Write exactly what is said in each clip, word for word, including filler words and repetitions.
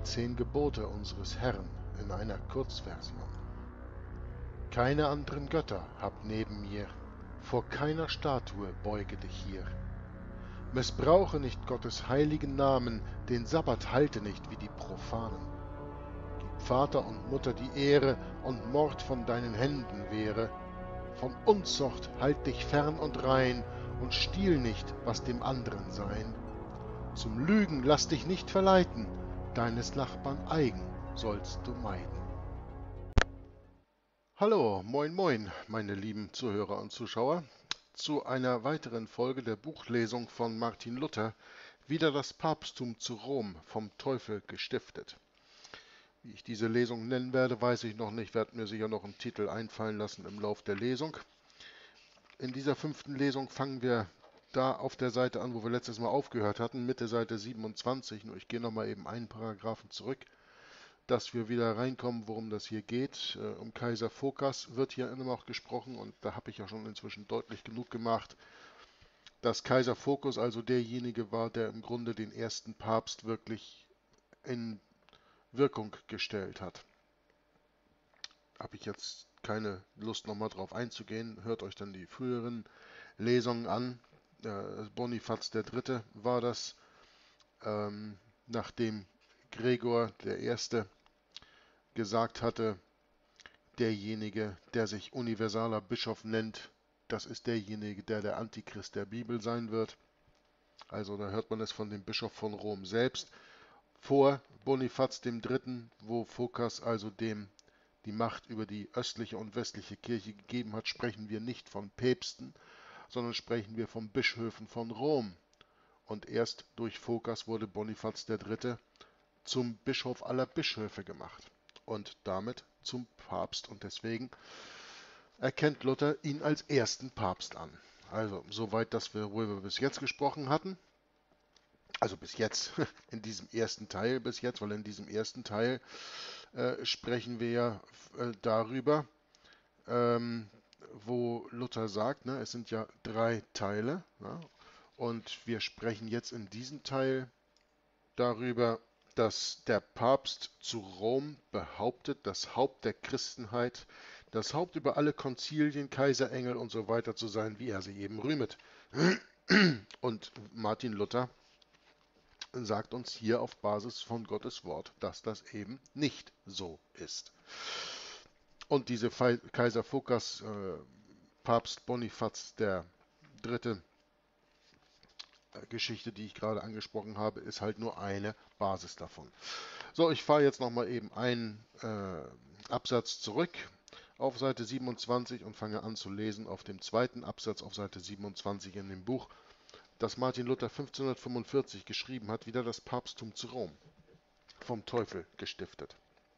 zehn Gebote unseres Herrn in einer Kurzversion. Keine anderen Götter habt neben mir, vor keiner Statue beuge dich hier. Missbrauche nicht Gottes heiligen Namen, den Sabbat halte nicht wie die Profanen. Gib Vater und Mutter die Ehre, und Mord von deinen Händen wehre. Von Unzucht halt dich fern und rein, und stiehl nicht, was dem anderen sein. Zum Lügen lass dich nicht verleiten, deines Nachbarn eigen sollst du meiden. Hallo, moin moin, meine lieben Zuhörer und Zuschauer, zu einer weiteren Folge der Buchlesung von Martin Luther, Wieder das Papsttum zu Rom, vom Teufel gestiftet. Wie ich diese Lesung nennen werde, weiß ich noch nicht, werde mir sicher noch einen Titel einfallen lassen im Lauf der Lesung. In dieser fünften Lesung fangen wir da auf der Seite an, wo wir letztes Mal aufgehört hatten, Mitte Seite siebenundzwanzig. Nur ich gehe nochmal eben einen Paragraphen zurück, dass wir wieder reinkommen, worum das hier geht. Äh, um Kaiser Phokas wird hier immer noch gesprochen, und da habe ich ja schon inzwischen deutlich genug gemacht, dass Kaiser Phokos also derjenige war, der im Grunde den ersten Papst wirklich in Wirkung gestellt hat. Habe ich jetzt keine Lust nochmal drauf einzugehen. Hört euch dann die früheren Lesungen an. Äh, Bonifaz der Dritte war das, ähm, nachdem Gregor der Erste gesagt hatte, derjenige, der sich universaler Bischof nennt, das ist derjenige, der der Antichrist der Bibel sein wird. Also da hört man es von dem Bischof von Rom selbst. Vor Bonifaz dem Dritten, wo Phokas also dem die Macht über die östliche und westliche Kirche gegeben hat, sprechen wir nicht von Päpsten, sondern sprechen wir von Bischöfen von Rom. Und erst durch Phokas wurde Bonifaz der Dritte zum Bischof aller Bischöfe gemacht und damit zum Papst. Und deswegen erkennt Luther ihn als ersten Papst an. Also soweit, dass wir, worüber wir bis jetzt gesprochen hatten. Also bis jetzt, in diesem ersten Teil bis jetzt, weil in diesem ersten Teil äh, sprechen wir ja äh, darüber, ähm, wo Luther sagt, ne, es sind ja drei Teile, ne, und wir sprechen jetzt in diesem Teil darüber, dass der Papst zu Rom behauptet, das Haupt der Christenheit, das Haupt über alle Konzilien, Kaiserengel und so weiter zu sein, wie er sie eben rühmet. Und Martin Luther sagt uns hier auf Basis von Gottes Wort, dass das eben nicht so ist. Und diese Kaiser Phokas, äh, Papst Bonifaz der Dritte, äh, Geschichte, die ich gerade angesprochen habe, ist halt nur eine Basis davon. So, ich fahre jetzt nochmal eben einen äh, Absatz zurück auf Seite siebenundzwanzig und fange an zu lesen auf dem zweiten Absatz auf Seite siebenundzwanzig in dem Buch, das Martin Luther fünfzehnhundertfünfundvierzig geschrieben hat, Wieder das Papsttum zu Rom, vom Teufel gestiftet.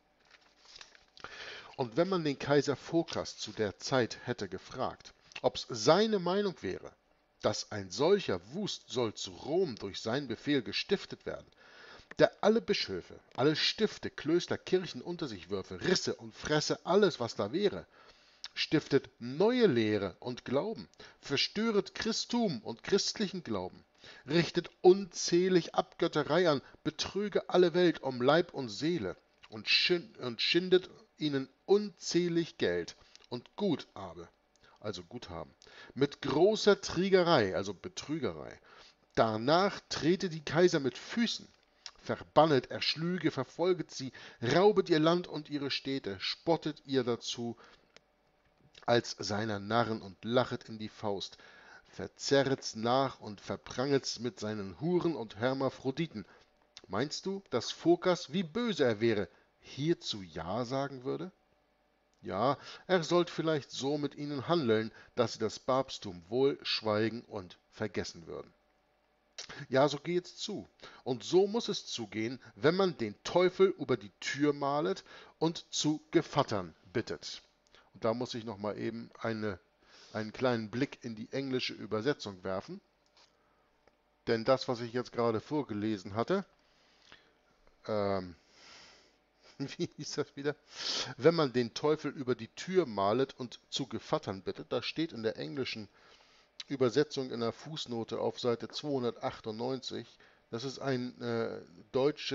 Und wenn man den Kaiser Phokas zu der Zeit hätte gefragt, ob es seine Meinung wäre, dass ein solcher Wust soll zu Rom durch seinen Befehl gestiftet werden, der alle Bischöfe, alle Stifte, Klöster, Kirchen unter sich würfe, risse und fresse alles, was da wäre, stiftet neue Lehre und Glauben, verstöret Christum und christlichen Glauben, richtet unzählig Abgötterei an, betrüge alle Welt um Leib und Seele und, schind und schindet ihnen unzählig Geld und Gutabe, also Guthaben, mit großer Triegerei, also Betrügerei. Danach trete die Kaiser mit Füßen, verbannet, erschlüge, verfolget sie, raubet ihr Land und ihre Städte, spottet ihr dazu als seiner Narren und lachet in die Faust, verzerret's nach und verbranget's mit seinen Huren und Hermaphroditen. Meinst du, dass Phokas, wie böse er wäre, hierzu Ja sagen würde? Ja, er sollte vielleicht so mit ihnen handeln, dass sie das Papsttum wohl schweigen und vergessen würden. Ja, so geht's zu. Und so muss es zugehen, wenn man den Teufel über die Tür malet und zu Gevattern bittet. Und da muss ich nochmal eben eine, einen kleinen Blick in die englische Übersetzung werfen. Denn das, was ich jetzt gerade vorgelesen hatte, ähm, wie hieß das wieder? Wenn man den Teufel über die Tür malet und zu Gevattern bittet, das steht in der englischen Übersetzung in der Fußnote auf Seite zweihundertachtundneunzig. Das ist ein äh, deutsches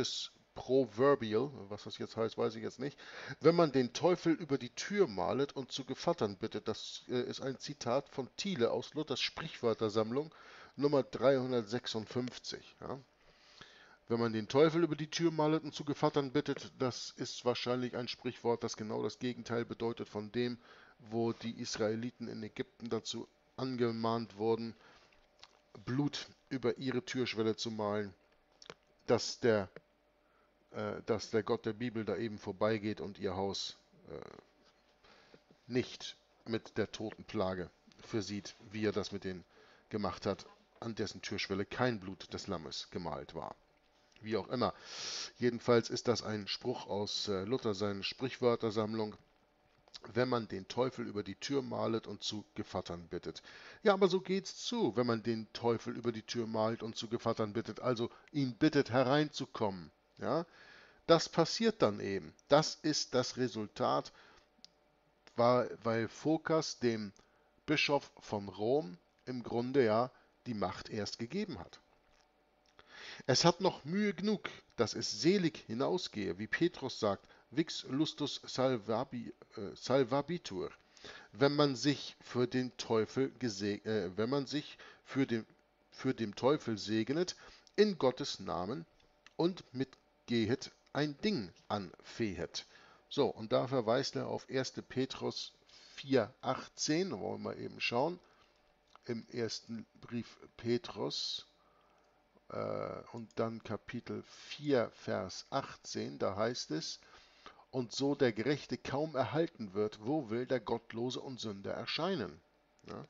proverbial, was das jetzt heißt, weiß ich jetzt nicht, wenn man den Teufel über die Tür malet und zu Gevattern bittet. Das äh, ist ein Zitat von Thiele aus Luthers Sprichwörtersammlung Nummer dreihundertsechsundfünfzig. Ja. Wenn man den Teufel über die Tür malet und zu Gevattern bittet, das ist wahrscheinlich ein Sprichwort, das genau das Gegenteil bedeutet von dem, wo die Israeliten in Ägypten dazu angemahnt wurden, Blut über ihre Türschwelle zu malen, dass der, äh, dass der Gott der Bibel da eben vorbeigeht und ihr Haus äh, nicht mit der Totenplage versieht, wie er das mit denen gemacht hat, an dessen Türschwelle kein Blut des Lammes gemalt war. Wie auch immer. Jedenfalls ist das ein Spruch aus äh, Luther, seiner Sprichwörtersammlung, wenn man den Teufel über die Tür malet und zu Gevattern bittet. Ja, aber so geht's zu, wenn man den Teufel über die Tür malt und zu Gevattern bittet, also ihn bittet hereinzukommen. Ja, das passiert dann eben. Das ist das Resultat, weil, weil Phokas dem Bischof von Rom im Grunde ja die Macht erst gegeben hat. Es hat noch Mühe genug, dass es selig hinausgehe, wie Petrus sagt, vix lustus salvabi, äh, salvabitur, wenn man sich für den Teufel äh, wenn man sich für den, für den Teufel segnet, in Gottes Namen und mitgehet ein Ding anfehet. So, und da verweist er auf ersten Petrus vier achtzehn, wollen wir mal eben schauen, im ersten Brief Petrus, äh, und dann Kapitel vier, Vers achtzehn, da heißt es, und so der Gerechte kaum erhalten wird, wo will der Gottlose und Sünder erscheinen? Ja?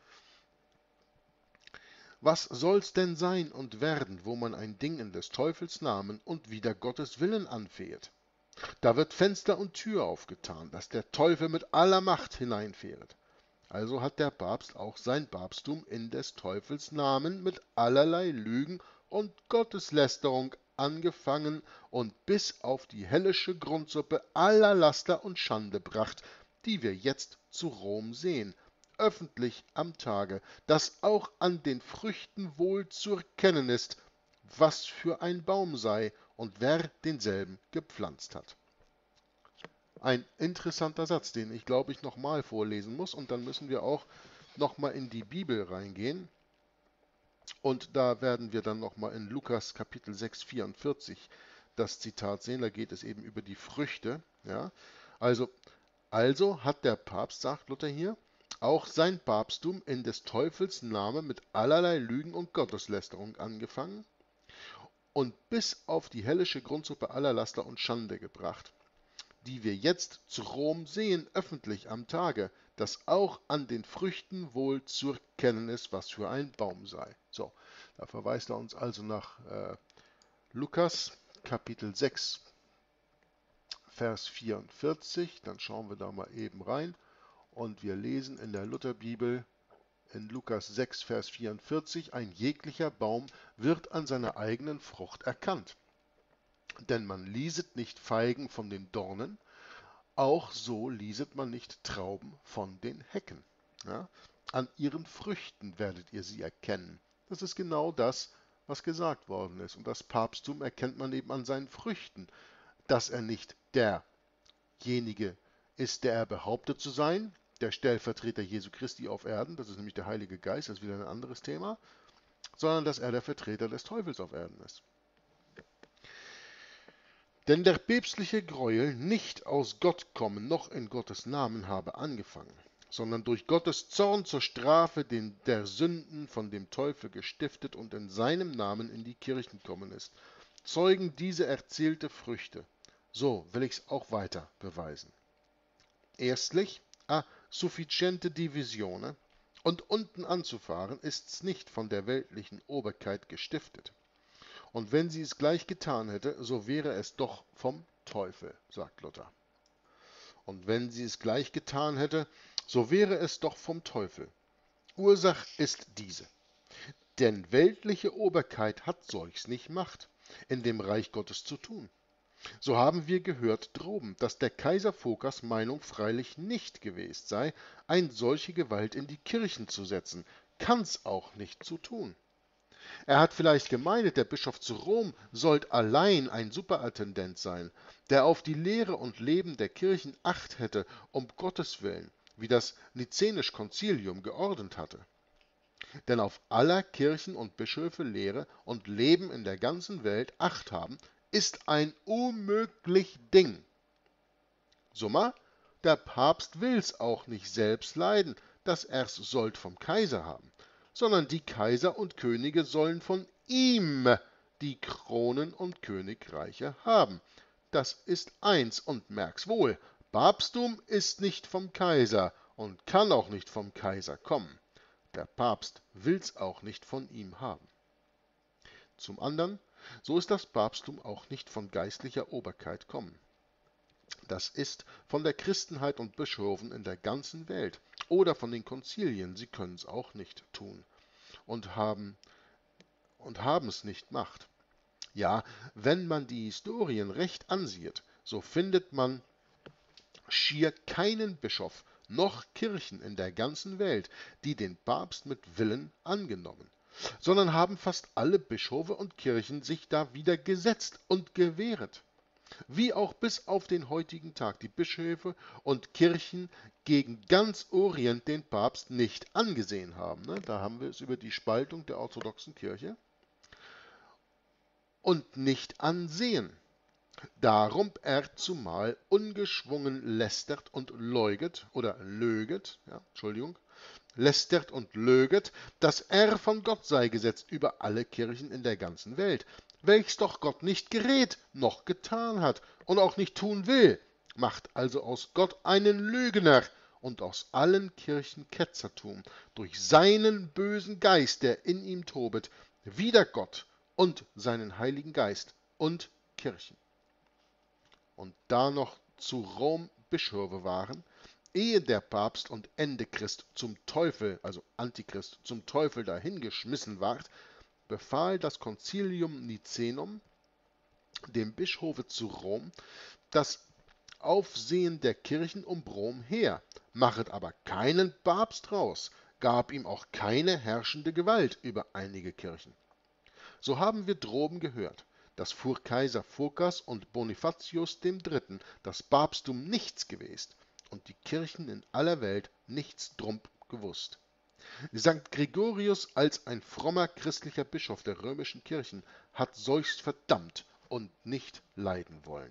Was soll's denn sein und werden, wo man ein Ding in des Teufels Namen und wider Gottes Willen anfehet? Da wird Fenster und Tür aufgetan, dass der Teufel mit aller Macht hineinfähret. Also hat der Papst auch sein Papsttum in des Teufels Namen mit allerlei Lügen und Gotteslästerung angefangen und bis auf die hellische Grundsuppe aller Laster und Schande bracht, die wir jetzt zu Rom sehen, öffentlich am Tage, dass auch an den Früchten wohl zu erkennen ist, was für ein Baum sei und wer denselben gepflanzt hat. Ein interessanter Satz, den ich glaube ich nochmal vorlesen muss, und dann müssen wir auch nochmal in die Bibel reingehen. Und da werden wir dann nochmal in Lukas Kapitel sechs, vierundvierzig das Zitat sehen. Da geht es eben über die Früchte. Ja? Also, also hat der Papst, sagt Luther hier, auch sein Papsttum in des Teufels Namen mit allerlei Lügen und Gotteslästerung angefangen und bis auf die hellische Grundsuppe aller Laster und Schande gebracht, die wir jetzt zu Rom sehen, öffentlich am Tage, dass auch an den Früchten wohl zu erkennen ist, was für ein Baum sei. So, da verweist er uns also nach äh, Lukas Kapitel sechs, Vers vierundvierzig. Dann schauen wir da mal eben rein und wir lesen in der Lutherbibel in Lukas sechs, Vers vierundvierzig, ein jeglicher Baum wird an seiner eigenen Frucht erkannt. Denn man lieset nicht Feigen von den Dornen, auch so lieset man nicht Trauben von den Hecken. Ja? An ihren Früchten werdet ihr sie erkennen. Das ist genau das, was gesagt worden ist. Und das Papsttum erkennt man eben an seinen Früchten, dass er nicht derjenige ist, der er behauptet zu sein, der Stellvertreter Jesu Christi auf Erden, das ist nämlich der Heilige Geist, das ist wieder ein anderes Thema, sondern dass er der Vertreter des Teufels auf Erden ist. Denn der päpstliche Greuel nicht aus Gott kommen, noch in Gottes Namen habe angefangen, sondern durch Gottes Zorn zur Strafe den der Sünden von dem Teufel gestiftet und in seinem Namen in die Kirchen kommen ist, zeugen diese erzählte Früchte. So will ich's auch weiter beweisen. Erstlich, a sufficiente divisione, und unten anzufahren ist's nicht von der weltlichen Oberkeit gestiftet. Und wenn sie es gleich getan hätte, so wäre es doch vom Teufel, sagt Luther. Und wenn sie es gleich getan hätte, so wäre es doch vom Teufel. Ursach ist diese. Denn weltliche Oberkeit hat solches nicht Macht, in dem Reich Gottes zu tun. So haben wir gehört droben, dass der Kaiser Phokas Meinung freilich nicht gewesen sei, ein solche Gewalt in die Kirchen zu setzen, kann's auch nicht zu tun. Er hat vielleicht gemeinet, der Bischof zu Rom sollt allein ein Superintendent sein, der auf die Lehre und Leben der Kirchen Acht hätte, um Gottes Willen, wie das Nicänische Konzilium geordnet hatte. Denn auf aller Kirchen und Bischöfe Lehre und Leben in der ganzen Welt Acht haben, ist ein unmöglich Ding. Summa, der Papst will's auch nicht selbst leiden, dass er's sollt vom Kaiser haben, sondern die Kaiser und Könige sollen von ihm die Kronen und Königreiche haben. Das ist eins und merk's wohl, Papsttum ist nicht vom Kaiser und kann auch nicht vom Kaiser kommen. Der Papst will's auch nicht von ihm haben. Zum anderen, so ist das Papsttum auch nicht von geistlicher Oberkeit kommen. Das ist von der Christenheit und Bischöfen in der ganzen Welt oder von den Konzilien, sie können es auch nicht tun und haben und haben es nicht macht. Ja, wenn man die Historien recht ansieht, so findet man schier keinen Bischof noch Kirchen in der ganzen Welt, die den Papst mit Willen angenommen, sondern haben fast alle Bischöfe und Kirchen sich da wieder gesetzt und gewehret. Wie auch bis auf den heutigen Tag die Bischöfe und Kirchen gegen ganz Orient den Papst nicht angesehen haben. Ne? Da haben wir es über die Spaltung der orthodoxen Kirche. Und nicht ansehen. Darum er zumal ungeschwungen lästert und leuget, oder löget, ja, Entschuldigung, lästert und löget, dass er von Gott sei gesetzt über alle Kirchen in der ganzen Welt, welches doch Gott nicht geredet noch getan hat und auch nicht tun will, macht also aus Gott einen Lügner und aus allen Kirchen Ketzertum, durch seinen bösen Geist, der in ihm tobet, wider Gott und seinen Heiligen Geist und Kirchen. Und da noch zu Rom Bischöfe waren, ehe der Papst und Ende Christ zum Teufel, also Antichrist, zum Teufel dahingeschmissen ward, befahl das Concilium Nicenum dem Bischofe zu Rom das Aufsehen der Kirchen um Rom her, machet aber keinen Papst raus, gab ihm auch keine herrschende Gewalt über einige Kirchen. So haben wir droben gehört, dass vor Kaiser Phokas und Bonifatius dem Dritten das Papsttum nichts gewesen und die Kirchen in aller Welt nichts drum gewusst. Sankt Gregorius als ein frommer christlicher Bischof der römischen Kirchen hat solches verdammt und nicht leiden wollen.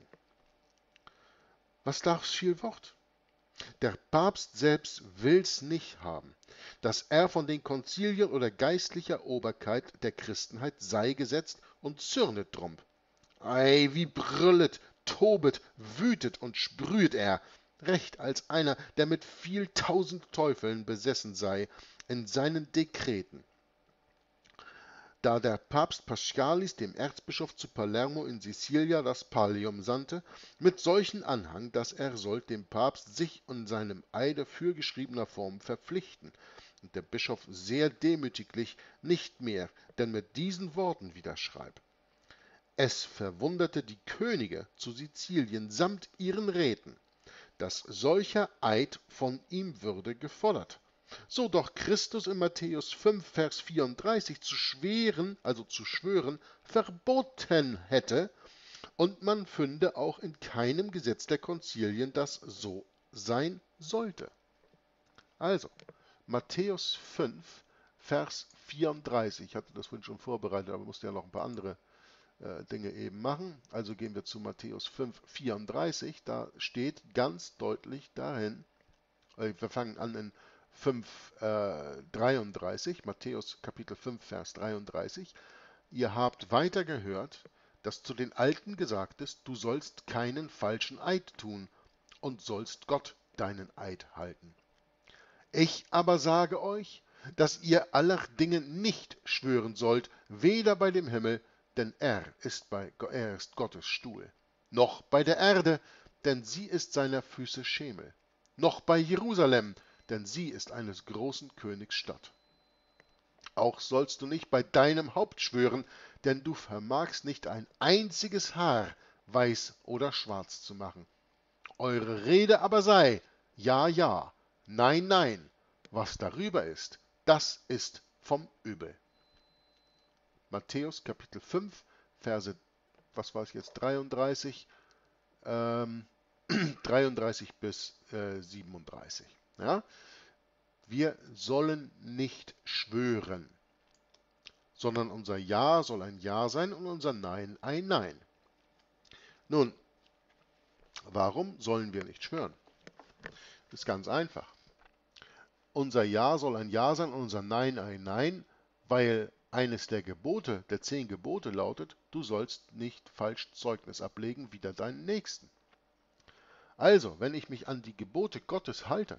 Was darf's viel Wort? Der Papst selbst will's nicht haben, dass er von den Konzilien oder geistlicher Oberkeit der Christenheit sei gesetzt und zürnet drum. Ei, wie brüllet, tobet, wütet und sprüht er, recht als einer, der mit viel tausend Teufeln besessen sei, in seinen Dekreten. Da der Papst Paschalis dem Erzbischof zu Palermo in Sicilia das Pallium sandte, mit solchen Anhang, dass er sollt dem Papst sich in seinem Eide fürgeschriebener Form verpflichten, und der Bischof sehr demütiglich nicht mehr, denn mit diesen Worten widerschreib. Es verwunderte die Könige zu Sizilien samt ihren Räten, dass solcher Eid von ihm würde gefordert. So doch Christus in Matthäus fünf, Vers vierunddreißig zu schweren, also zu schwören, verboten hätte, und man fünde auch in keinem Gesetz der Konzilien, das so sein sollte. Also, Matthäus fünf, Vers vierunddreißig, ich hatte das vorhin schon vorbereitet, aber musste ja noch ein paar andere äh, Dinge eben machen. Also gehen wir zu Matthäus fünf, vierunddreißig, da steht ganz deutlich dahin, äh, wir fangen an in fünf, dreiunddreißig, Matthäus Kapitel fünf, Vers dreiunddreißig. Ihr habt weiter gehört, dass zu den Alten gesagt ist, du sollst keinen falschen Eid tun und sollst Gott deinen Eid halten. Ich aber sage euch, dass ihr aller Dinge nicht schwören sollt, weder bei dem Himmel, denn er ist, bei, er ist Gottes Stuhl, noch bei der Erde, denn sie ist seiner Füße Schemel, noch bei Jerusalem, denn sie ist eines großen Königs Stadt. Auch sollst du nicht bei deinem Haupt schwören, denn du vermagst nicht ein einziges Haar weiß oder schwarz zu machen. Eure Rede aber sei, ja, ja, nein, nein, was darüber ist, das ist vom Übel. Matthäus Kapitel fünf, Verse, was war es jetzt, dreiunddreißig, ähm, dreiunddreißig bis äh, siebenunddreißig. Ja? Wir sollen nicht schwören, sondern unser Ja soll ein Ja sein und unser Nein ein Nein. Nun, warum sollen wir nicht schwören? Das ist ganz einfach. Unser Ja soll ein Ja sein und unser Nein ein Nein, weil eines der Gebote, der zehn Gebote lautet, du sollst nicht falsch Zeugnis ablegen wider deinen Nächsten. Also, wenn ich mich an die Gebote Gottes halte,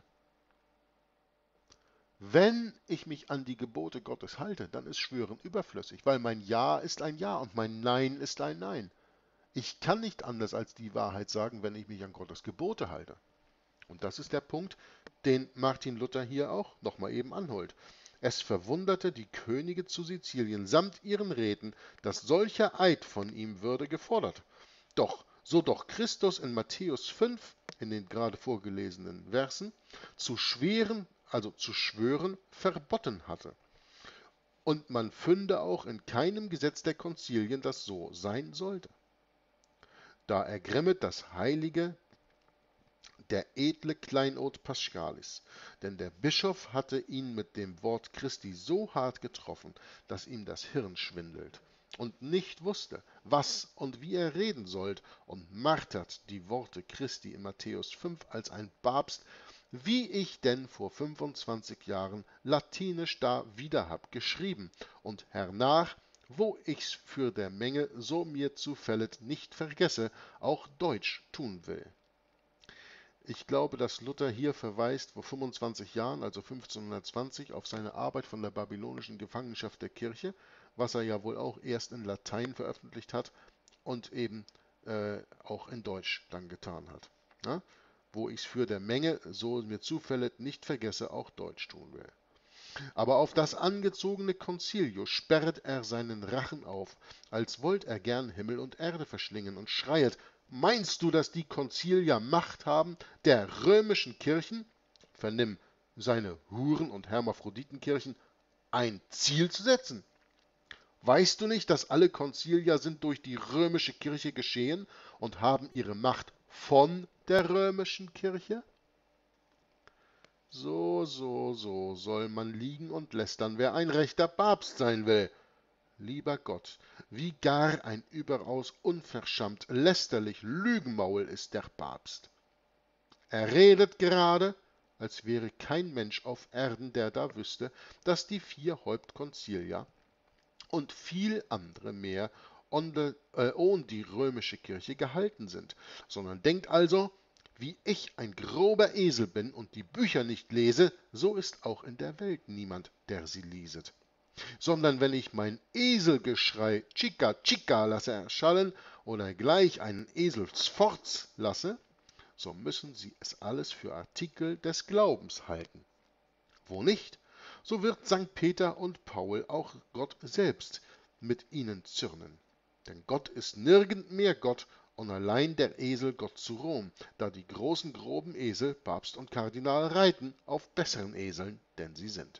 wenn ich mich an die Gebote Gottes halte, dann ist Schwören überflüssig, weil mein Ja ist ein Ja und mein Nein ist ein Nein. Ich kann nicht anders als die Wahrheit sagen, wenn ich mich an Gottes Gebote halte. Und das ist der Punkt, den Martin Luther hier auch nochmal eben anholt. Es verwunderte die Könige zu Sizilien samt ihren Räten, dass solcher Eid von ihm würde gefordert. Doch, so doch Christus in Matthäus fünf, in den gerade vorgelesenen Versen, zu schweren, also zu schwören, verbotten hatte. Und man fünde auch in keinem Gesetz der Konzilien, das so sein sollte. Da ergrimmet das heilige, der edle Kleinod Paschalis, denn der Bischof hatte ihn mit dem Wort Christi so hart getroffen, dass ihm das Hirn schwindelt und nicht wusste, was und wie er reden sollt, und martert die Worte Christi in Matthäus fünf als ein Papst, wie ich denn vor fünfundzwanzig Jahren latinisch da wieder hab geschrieben und hernach, wo ich's für der Menge so mir zufället nicht vergesse, auch Deutsch tun will. Ich glaube, dass Luther hier verweist vor fünfundzwanzig Jahren, also fünfzehnhundertzwanzig, auf seine Arbeit von der babylonischen Gefangenschaft der Kirche, was er ja wohl auch erst in Latein veröffentlicht hat und eben äh, auch in Deutsch dann getan hat. Ja? Wo ich's für der Menge, so mir zufället, nicht vergesse, auch Deutsch tun will. Aber auf das angezogene Concilio sperret er seinen Rachen auf, als wollt er gern Himmel und Erde verschlingen, und schreiet: Meinst du, dass die Konzilia Macht haben, der römischen Kirchen, vernimm seine Huren- und Hermaphroditenkirchen, ein Ziel zu setzen? Weißt du nicht, dass alle Konzilia sind durch die römische Kirche geschehen und haben ihre Macht von der römischen Kirche? So, so, so soll man liegen und lästern, wer ein rechter Papst sein will. Lieber Gott, wie gar ein überaus unverschammt, lästerlich Lügenmaul ist der Papst. Er redet gerade, als wäre kein Mensch auf Erden, der da wüsste, dass die vier Hauptkonzilia und viel andere mehr ohne die römische Kirche gehalten sind, sondern denkt also, wie ich ein grober Esel bin und die Bücher nicht lese, so ist auch in der Welt niemand, der sie lieset. Sondern wenn ich mein Eselgeschrei Chica Chica lasse erschallen oder gleich einen Eselsforz lasse, so müssen sie es alles für Artikel des Glaubens halten. Wo nicht, so wird Sankt Peter und Paul auch Gott selbst mit ihnen zürnen. Denn Gott ist nirgend mehr Gott und allein der Esel Gott zu Rom, da die großen groben Esel, Papst und Kardinal, reiten auf besseren Eseln, denn sie sind.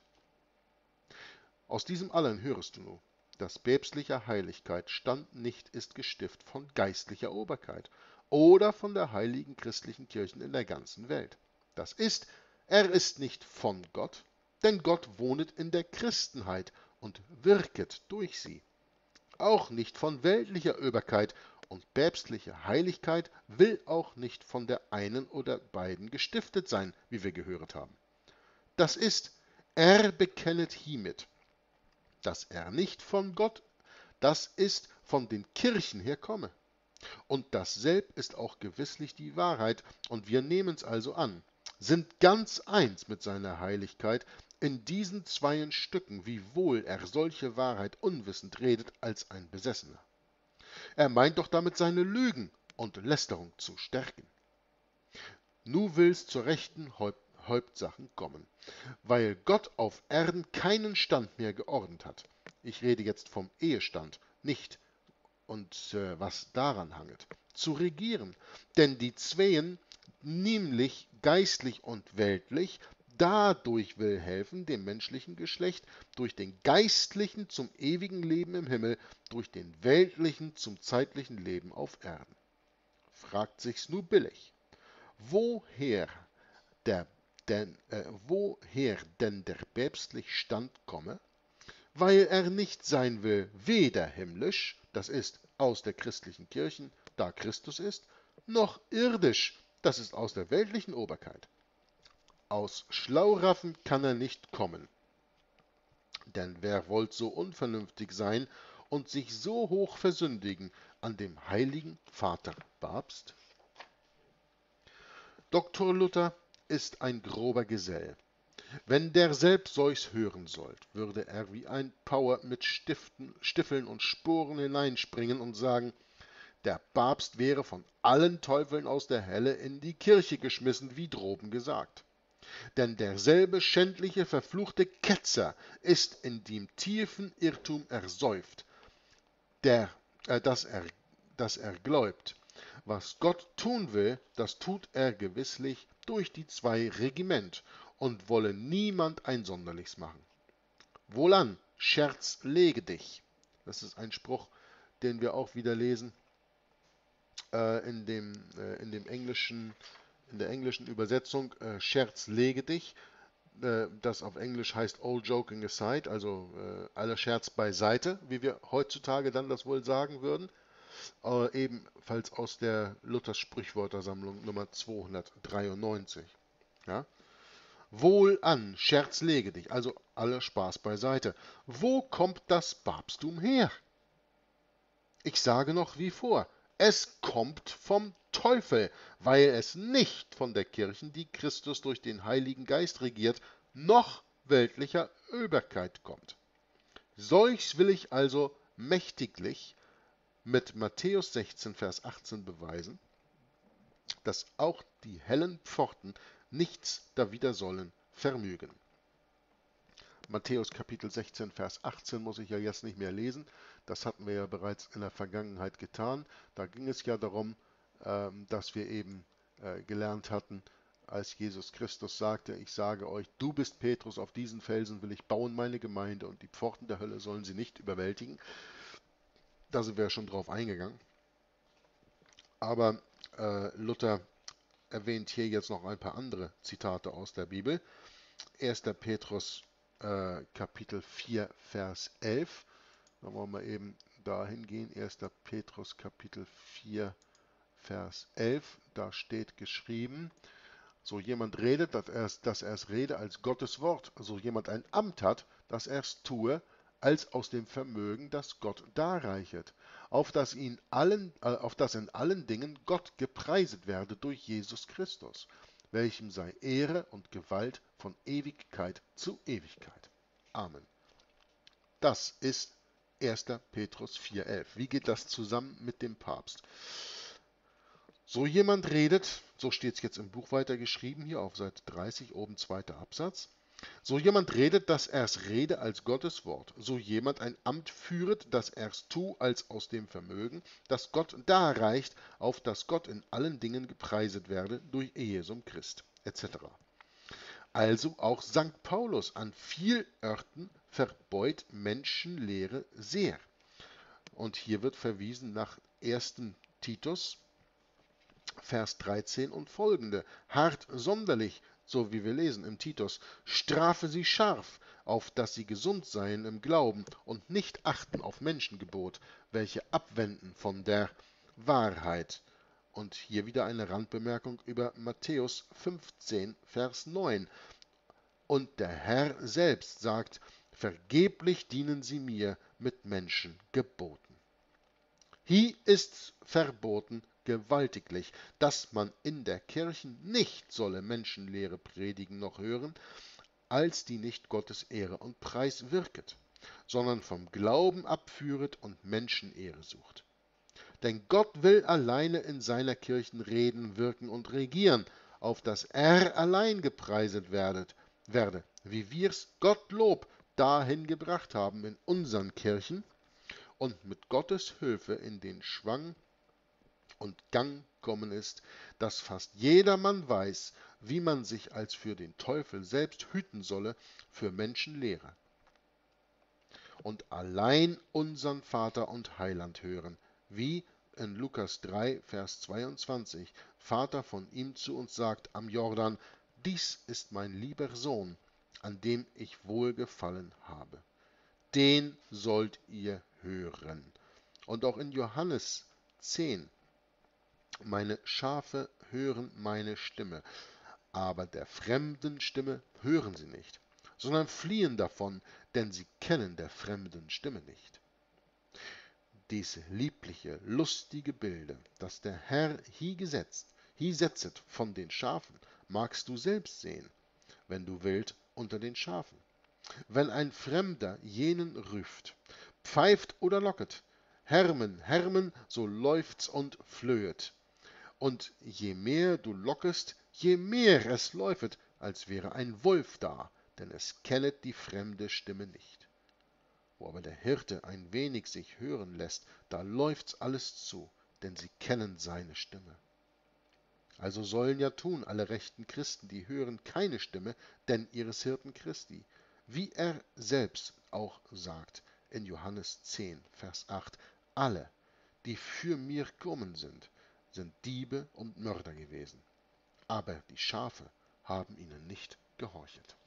Aus diesem allen hörest du nur, dass päpstlicher Heiligkeit Stand nicht ist Gestift von geistlicher Oberkeit oder von der heiligen christlichen Kirchen in der ganzen Welt. Das ist, er ist nicht von Gott, denn Gott wohnet in der Christenheit und wirket durch sie. Auch nicht von weltlicher Oberkeit, und päpstliche Heiligkeit will auch nicht von der einen oder beiden gestiftet sein, wie wir gehört haben. Das ist, er bekennet hiemit, dass er nicht von Gott, das ist von den Kirchen her komme. Und dasselb ist auch gewisslich die Wahrheit, und wir nehmen's also an, sind ganz eins mit seiner Heiligkeit in diesen zweien Stücken, wiewohl er solche Wahrheit unwissend redet als ein Besessener. Er meint doch damit seine Lügen und Lästerung zu stärken. Nu will's zur rechten Häupt Hauptsachen kommen, weil Gott auf Erden keinen Stand mehr geordnet hat. Ich rede jetzt vom Ehestand, nicht und äh, was daran hanget, zu regieren. Denn die Zweien, nämlich geistlich und weltlich, dadurch will helfen, dem menschlichen Geschlecht durch den geistlichen zum ewigen Leben im Himmel, durch den weltlichen zum zeitlichen Leben auf Erden. Fragt sich's nur billig, woher der denn, äh, woher denn der päpstliche Stand komme, weil er nicht sein will, weder himmlisch, das ist aus der christlichen Kirchen, da Christus ist, noch irdisch, das ist aus der weltlichen Oberkeit. Aus Schlauraffen kann er nicht kommen, denn wer wollt so unvernünftig sein und sich so hoch versündigen an dem heiligen Vater Papst? Doktor Luther ist ein grober Gesell. Wenn der selbst solchs hören sollt, würde er wie ein Pauer mit Stiften, Stiffeln und Sporen hineinspringen und sagen, der Papst wäre von allen Teufeln aus der Hölle in die Kirche geschmissen, wie droben gesagt. Denn derselbe schändliche, verfluchte Ketzer ist in dem tiefen Irrtum ersäuft, der, äh, dass er, dass er gläubt. Was Gott tun will, das tut er gewisslich durch die zwei Regiment und wolle niemand ein Sonderlichs machen. Wohlan, Scherz lege dich. Das ist ein Spruch, den wir auch wieder lesen äh, in, dem, äh, in dem englischen, in der englischen Übersetzung. Äh, Scherz lege dich. Äh, das auf Englisch heißt all joking aside, also äh, aller Scherz beiseite, wie wir heutzutage dann das wohl sagen würden. Äh, ebenfalls aus der Luthers Sprichwörtersammlung Nummer zweihundertdreiundneunzig. Ja? Wohlan, Scherz lege dich, also aller Spaß beiseite. Wo kommt das Papsttum her? Ich sage noch wie vor, es kommt vom Teufel, weil es nicht von der Kirche, die Christus durch den Heiligen Geist regiert, noch weltlicher Oberkeit kommt. Solches will ich also mächtiglich mit Matthäus sechzehn, Vers achtzehn beweisen, dass auch die hellen Pforten nichts dawider sollen vermögen. Matthäus Kapitel sechzehn, Vers achtzehn muss ich ja jetzt nicht mehr lesen. Das hatten wir ja bereits in der Vergangenheit getan. Da ging es ja darum, ähm, dass wir eben äh, gelernt hatten, als Jesus Christus sagte, ich sage euch, du bist Petrus, auf diesen Felsen will ich bauen meine Gemeinde und die Pforten der Hölle sollen sie nicht überwältigen. Da sind wir ja schon drauf eingegangen. Aber äh, Luther erwähnt hier jetzt noch ein paar andere Zitate aus der Bibel. erster Petrus äh, Kapitel vier, Vers elf. Da wollen wir eben dahin gehen. erster Petrus Kapitel vier, Vers elf. Da steht geschrieben, so jemand redet, dass er, dass er es rede als Gottes Wort. So jemand ein Amt hat, dass er es tue, als aus dem Vermögen, das Gott darreichet, auf das, ihn allen, äh, auf das in allen Dingen Gott gepreiset werde durch Jesus Christus, welchem sei Ehre und Gewalt von Ewigkeit zu Ewigkeit. Amen. Das ist erster Petrus vier elf. Wie geht das zusammen mit dem Papst? So jemand redet, so steht es jetzt im Buch weiter geschrieben, hier auf Seite dreißig, oben zweiter Absatz. So jemand redet, dass er's rede als Gottes Wort. So jemand ein Amt führet, dass er's tu als aus dem Vermögen, das Gott darreicht, auf das Gott in allen Dingen gepreiset werde durch Jesum Christ, et cetera. Also auch Sankt Paulus an vielen Orten verbeut Menschenlehre sehr. Und hier wird verwiesen nach ersten Titus, Vers dreizehn und folgende. Hart sonderlich, so wie wir lesen im Titus, strafe sie scharf, auf dass sie gesund seien im Glauben und nicht achten auf Menschengebot, welche abwenden von der Wahrheit. Und hier wieder eine Randbemerkung über Matthäus fünfzehn, Vers neun. Und der Herr selbst sagt, vergeblich dienen sie mir mit Menschengeboten. Hier ist verboten gewaltiglich, dass man in der Kirche nicht solle Menschenlehre predigen noch hören, als die nicht Gottes Ehre und Preis wirket, sondern vom Glauben abführet und Menschenehre sucht. Denn Gott will alleine in seiner Kirchen reden, wirken und regieren, auf dass er allein gepreiset werdet, werde, wie wir's Gottlob dahin gebracht haben in unseren Kirchen, und mit Gottes Hilfe in den Schwang und Gang kommen ist, dass fast jedermann weiß, wie man sich als für den Teufel selbst hüten solle, für Menschen lehre. Und allein unseren Vater und Heiland hören, wie in Lukas drei, Vers zweiundzwanzig, Vater von ihm zu uns sagt am Jordan: Dies ist mein lieber Sohn, an dem ich wohlgefallen habe. Den sollt ihr hören. Und auch in Johannes zehn: Meine Schafe hören meine Stimme, aber der fremden Stimme hören sie nicht, sondern fliehen davon, denn sie kennen der fremden Stimme nicht. Dies liebliche, lustige Bilde, das der Herr hie gesetzt, hie setzet von den Schafen, magst du selbst sehen, wenn du willst, unter den Schafen. Wenn ein Fremder jenen rüft, pfeift oder locket, Hermen, Hermen, so läuft's und flöhet. Und je mehr du lockest, je mehr es läufet, als wäre ein Wolf da, denn es kennet die fremde Stimme nicht. Wo aber der Hirte ein wenig sich hören lässt, da läuft's alles zu, denn sie kennen seine Stimme. Also sollen ja tun alle rechten Christen, die hören keine Stimme, denn ihres Hirten Christi, wie er selbst auch sagt in Johannes zehn, Vers acht, alle, die für mir gekommen sind, sind Diebe und Mörder gewesen, aber die Schafe haben ihnen nicht gehorchet.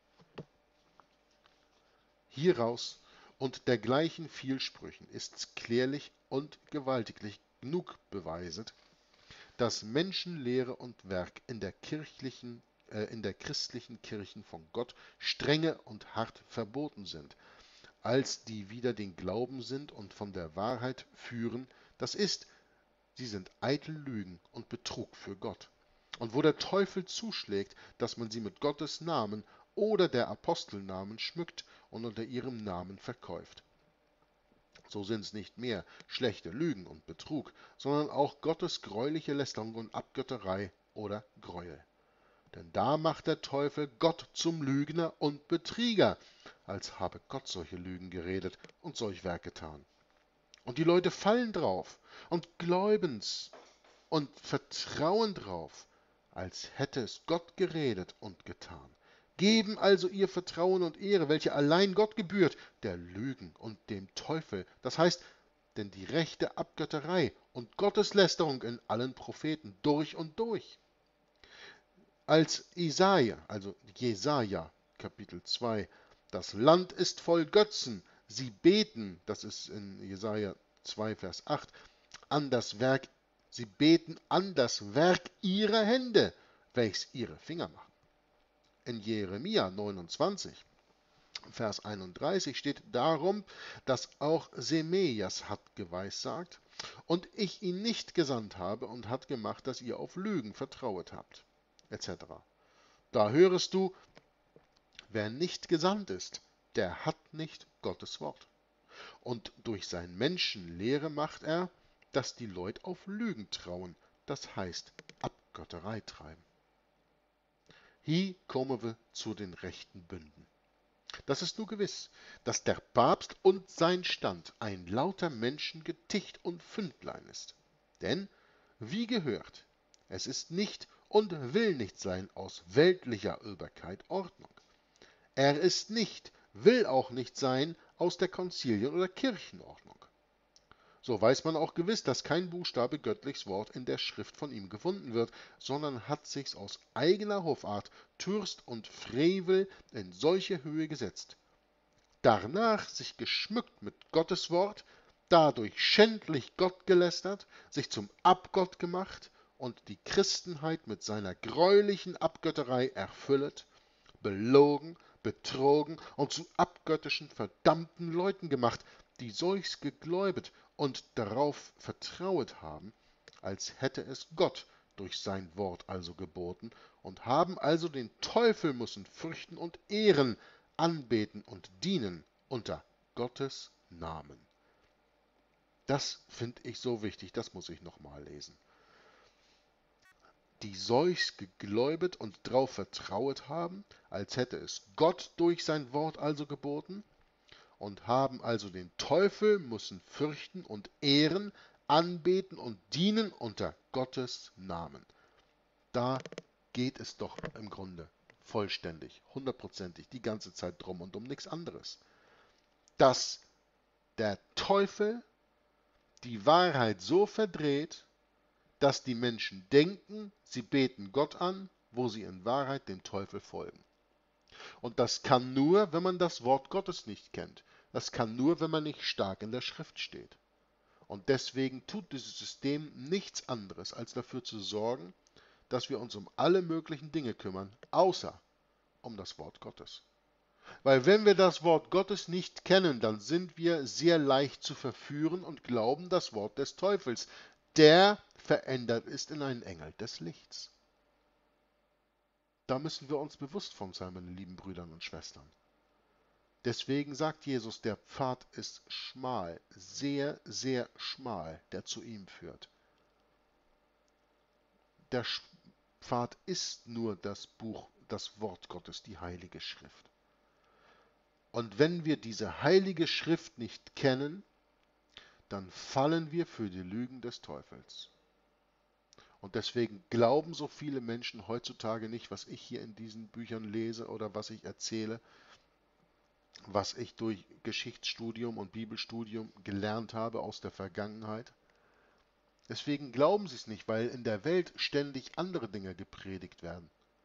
Hieraus und dergleichen Vielsprüchen ist's klärlich und gewaltiglich genug beweiset, dass Menschenlehre und Werk in der kirchlichen, äh, in der christlichen Kirchen von Gott strenge und hart verboten sind, als die wider den Glauben sind und von der Wahrheit führen, das ist, sie sind eitel Lügen und Betrug für Gott. Und wo der Teufel zuschlägt, dass man sie mit Gottes Namen oder der Apostelnamen schmückt und unter ihrem Namen verkäuft. So sind's nicht mehr schlechte Lügen und Betrug, sondern auch Gottes greuliche Lästerung und Abgötterei oder Gräuel. Denn da macht der Teufel Gott zum Lügner und Betrieger, als habe Gott solche Lügen geredet und solch Werk getan. Und die Leute fallen drauf und gläuben's und vertrauen drauf, als hätte es Gott geredet und getan. Geben also ihr Vertrauen und Ehre, welche allein Gott gebührt, der Lügen und dem Teufel, das heißt, denn die rechte Abgötterei und Gotteslästerung in allen Propheten durch und durch. Als Jesaja, also Jesaja, Kapitel zwei, das Land ist voll Götzen, sie beten, das ist in Jesaja zwei, Vers acht, an das Werk, sie beten an das Werk ihrer Hände, welches ihre Finger machen. In Jeremia neunundzwanzig, Vers einunddreißig steht darum, dass auch Semejas hat geweissagt, und ich ihn nicht gesandt habe und hat gemacht, dass ihr auf Lügen vertrauet habt, et cetera. Da hörest du, wer nicht gesandt ist, der hat nicht Gottes Wort. Und durch sein Menschenlehre macht er, dass die Leute auf Lügen trauen, das heißt Abgötterei treiben. Hier kommen wir zu den rechten Bünden. Das ist nur gewiss, dass der Papst und sein Stand ein lauter Menschen Geticht und Fündlein ist. Denn, wie gehört, es ist nicht und will nicht sein aus weltlicher Übelkeit Ordnung. Er ist nicht, will auch nicht sein aus der Konzilien- oder Kirchenordnung. So weiß man auch gewiss, dass kein Buchstabe göttlichs Wort in der Schrift von ihm gefunden wird, sondern hat sich's aus eigener Hoffart, Türst und Frevel in solche Höhe gesetzt. Darnach sich geschmückt mit Gottes Wort, dadurch schändlich Gott gelästert, sich zum Abgott gemacht und die Christenheit mit seiner greulichen Abgötterei erfüllet, belogen, betrogen und zu abgöttischen verdammten Leuten gemacht, die solches gegläubet und darauf vertrauet haben, als hätte es Gott durch sein Wort also geboten, und haben also den Teufel müssen fürchten und ehren, anbeten und dienen unter Gottes Namen. Das finde ich so wichtig, das muss ich nochmal lesen. Die solchs gegläubet und drauf vertrauet haben, als hätte es Gott durch sein Wort also geboten, und haben also den Teufel müssen fürchten und ehren, anbeten und dienen unter Gottes Namen. Da geht es doch im Grunde vollständig, hundertprozentig, die ganze Zeit drum und um nichts anderes. Dass der Teufel die Wahrheit so verdreht, dass die Menschen denken, sie beten Gott an, wo sie in Wahrheit dem Teufel folgen. Und das kann nur, wenn man das Wort Gottes nicht kennt. Das kann nur, wenn man nicht stark in der Schrift steht. Und deswegen tut dieses System nichts anderes, als dafür zu sorgen, dass wir uns um alle möglichen Dinge kümmern, außer um das Wort Gottes. Weil wenn wir das Wort Gottes nicht kennen, dann sind wir sehr leicht zu verführen und glauben das Wort des Teufels, der verändert ist in einen Engel des Lichts. Da müssen wir uns bewusst von sein, meine lieben Brüder und Schwestern. Deswegen sagt Jesus, der Pfad ist schmal, sehr, sehr schmal, der zu ihm führt. Der Pfad ist nur das Buch, das Wort Gottes, die Heilige Schrift. Und wenn wir diese Heilige Schrift nicht kennen, dann fallen wir für die Lügen des Teufels. Und deswegen glauben so viele Menschen heutzutage nicht, was ich hier in diesen Büchern lese oder was ich erzähle, was ich durch Geschichtsstudium und Bibelstudium gelernt habe aus der Vergangenheit. Deswegen glauben sie es nicht, weil in der Welt ständig andere Dinge gepredigt werden.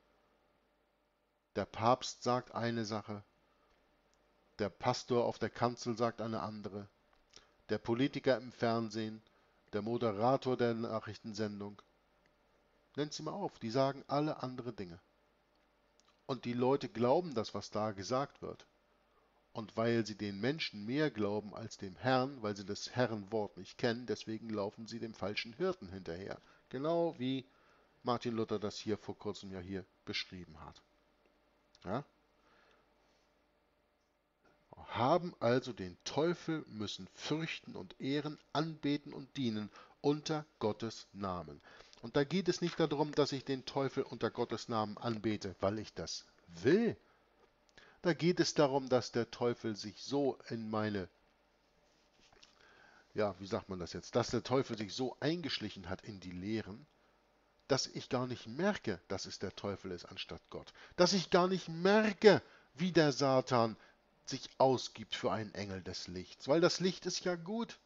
Der Papst sagt eine Sache, der Pastor auf der Kanzel sagt eine andere, der Politiker im Fernsehen, der Moderator der Nachrichtensendung. Nennt sie mal auf, die sagen alle andere Dinge. Und die Leute glauben das, was da gesagt wird. Und weil sie den Menschen mehr glauben als dem Herrn, weil sie das Herrenwort nicht kennen, deswegen laufen sie dem falschen Hirten hinterher. Genau wie Martin Luther das hier vor kurzem ja hier beschrieben hat. Ja? Haben also den Teufel, müssen fürchten und ehren, anbeten und dienen unter Gottes Namen. Und da geht es nicht darum, dass ich den Teufel unter Gottes Namen anbete, weil ich das will. Da geht es darum, dass der Teufel sich so in meine, ja, wie sagt man das jetzt, dass der Teufel sich so eingeschlichen hat in die Lehren, dass ich gar nicht merke, dass es der Teufel ist anstatt Gott. Dass ich gar nicht merke, wie der Satan sich ausgibt für einen Engel des Lichts. Weil das Licht ist ja gut.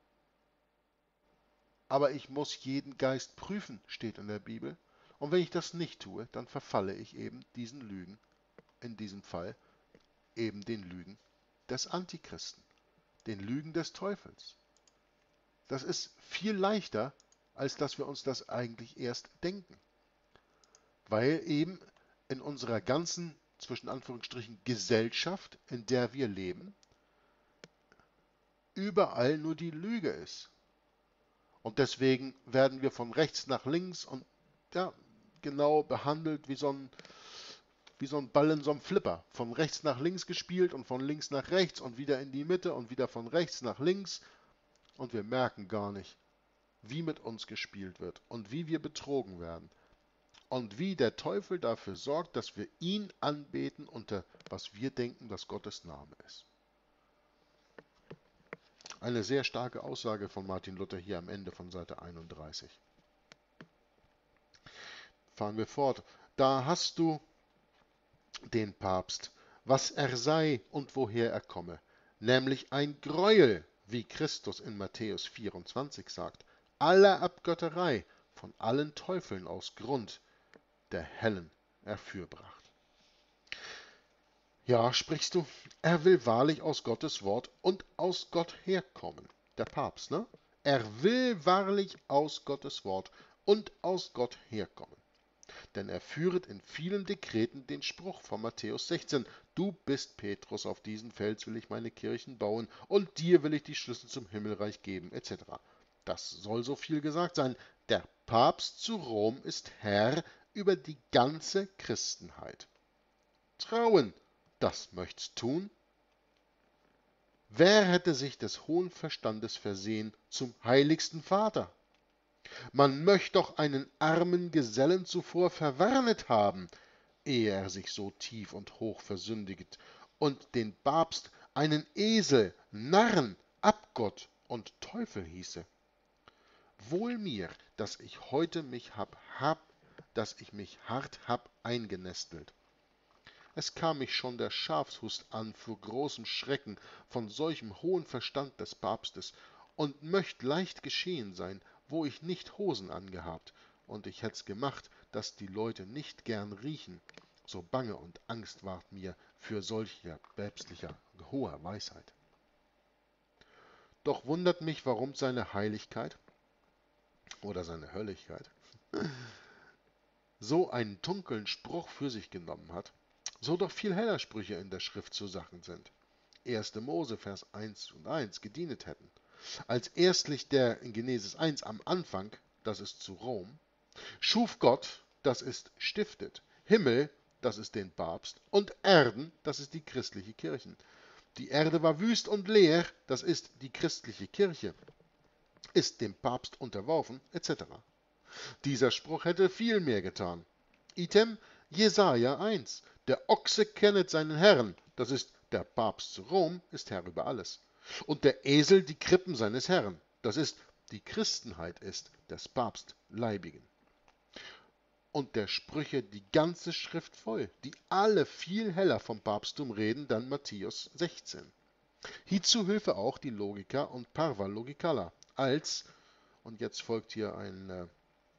Aber ich muss jeden Geist prüfen, steht in der Bibel. Und wenn ich das nicht tue, dann verfalle ich eben diesen Lügen, in diesem Fall eben den Lügen des Antichristen, den Lügen des Teufels. Das ist viel leichter, als dass wir uns das eigentlich erst denken. Weil eben in unserer ganzen, zwischen Anführungsstrichen, Gesellschaft, in der wir leben, überall nur die Lüge ist. Und deswegen werden wir von rechts nach links und ja, genau behandelt wie so ein, wie so ein Ball in so einem Flipper. Von rechts nach links gespielt und von links nach rechts und wieder in die Mitte und wieder von rechts nach links. Und wir merken gar nicht, wie mit uns gespielt wird und wie wir betrogen werden. Und wie der Teufel dafür sorgt, dass wir ihn anbeten unter was wir denken, dass Gottes Name ist. Eine sehr starke Aussage von Martin Luther hier am Ende von Seite einunddreißig. Fahren wir fort. Da hast du den Papst, was er sei und woher er komme, nämlich ein Greuel, wie Christus in Matthäus vierundzwanzig sagt, aller Abgötterei, von allen Teufeln aus Grund der hellen erfürbracht. Ja, sprichst du, er will wahrlich aus Gottes Wort und aus Gott herkommen. Der Papst, ne? Er will wahrlich aus Gottes Wort und aus Gott herkommen. Denn er führet in vielen Dekreten den Spruch von Matthäus sechzehn, du bist Petrus, auf diesen Fels will ich meine Kirchen bauen und dir will ich die Schlüssel zum Himmelreich geben, et cetera. Das soll so viel gesagt sein. Der Papst zu Rom ist Herr über die ganze Christenheit. Trauen, das möcht's tun? Wer hätte sich des hohen Verstandes versehen zum heiligsten Vater? Man möcht doch einen armen Gesellen zuvor verwarnet haben, ehe er sich so tief und hoch versündigt, und den Papst einen Esel, Narren, Abgott und Teufel hieße. Wohl mir, dass ich heute mich hab, hab dass ich mich hart hab eingenestelt. Es kam mich schon der Schafshust an für großen Schrecken von solchem hohen Verstand des Papstes, und möcht leicht geschehen sein, wo ich nicht Hosen angehabt, und ich hätt's gemacht, dass die Leute nicht gern riechen, so bange und Angst ward mir für solcher päpstlicher hoher Weisheit. Doch wundert mich, warum seine Heiligkeit oder seine Hölligkeit so einen dunkeln Spruch für sich genommen hat, so doch viel heller Sprüche in der Schrift zu Sachen sind. erster Mose, Vers eins und eins gedienet hätten. Als erstlich der in Genesis eins am Anfang, das ist zu Rom, schuf Gott, das ist stiftet, Himmel, das ist den Papst, und Erden, das ist die christliche Kirche. Die Erde war wüst und leer, das ist die christliche Kirche, ist dem Papst unterworfen, et cetera. Dieser Spruch hätte viel mehr getan. Item Jesaja eins. Der Ochse kennet seinen Herrn, das ist der Papst zu Rom, ist Herr über alles. Und der Esel die Krippen seines Herrn, das ist die Christenheit ist des Papst Leibigen. Und der Sprüche die ganze Schrift voll, die alle viel heller vom Papsttum reden, dann Matthäus sechzehn. Hierzu Hilfe auch die Logiker und Parva Logicala als, und jetzt folgt hier ein, äh,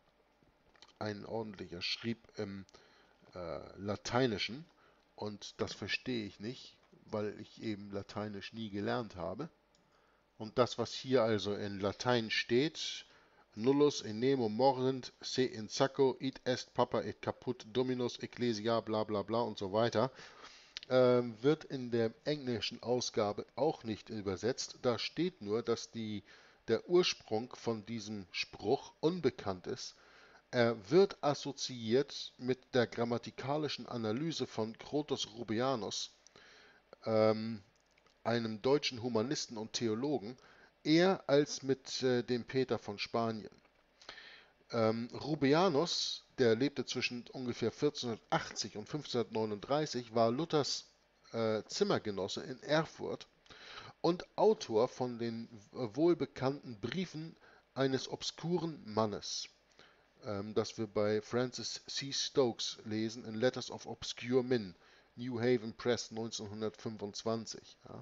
ein ordentlicher Schrieb im äh, Lateinischen, und das verstehe ich nicht, weil ich eben Lateinisch nie gelernt habe. Und das, was hier also in Latein steht, nullus in nemo mordent se in sacco id est papa et caput dominus ecclesia bla bla bla und so weiter, äh, wird in der englischen Ausgabe auch nicht übersetzt. Da steht nur, dass die, der Ursprung von diesem Spruch unbekannt ist. Er wird assoziiert mit der grammatikalischen Analyse von Crotus Rubianus, ähm, einem deutschen Humanisten und Theologen, eher als mit äh, dem Peter von Spanien. Ähm, Rubianus, der lebte zwischen ungefähr vierzehnhundertachtzig und fünfzehnhundertneununddreißig, war Luthers äh, Zimmergenosse in Erfurt und Autor von den äh, wohlbekannten Briefen eines obskuren Mannes, ähm, das wir bei Francis C. Stokes lesen in Letters of Obscure Men, New Haven Press neunzehnhundertfünfundzwanzig. Ja.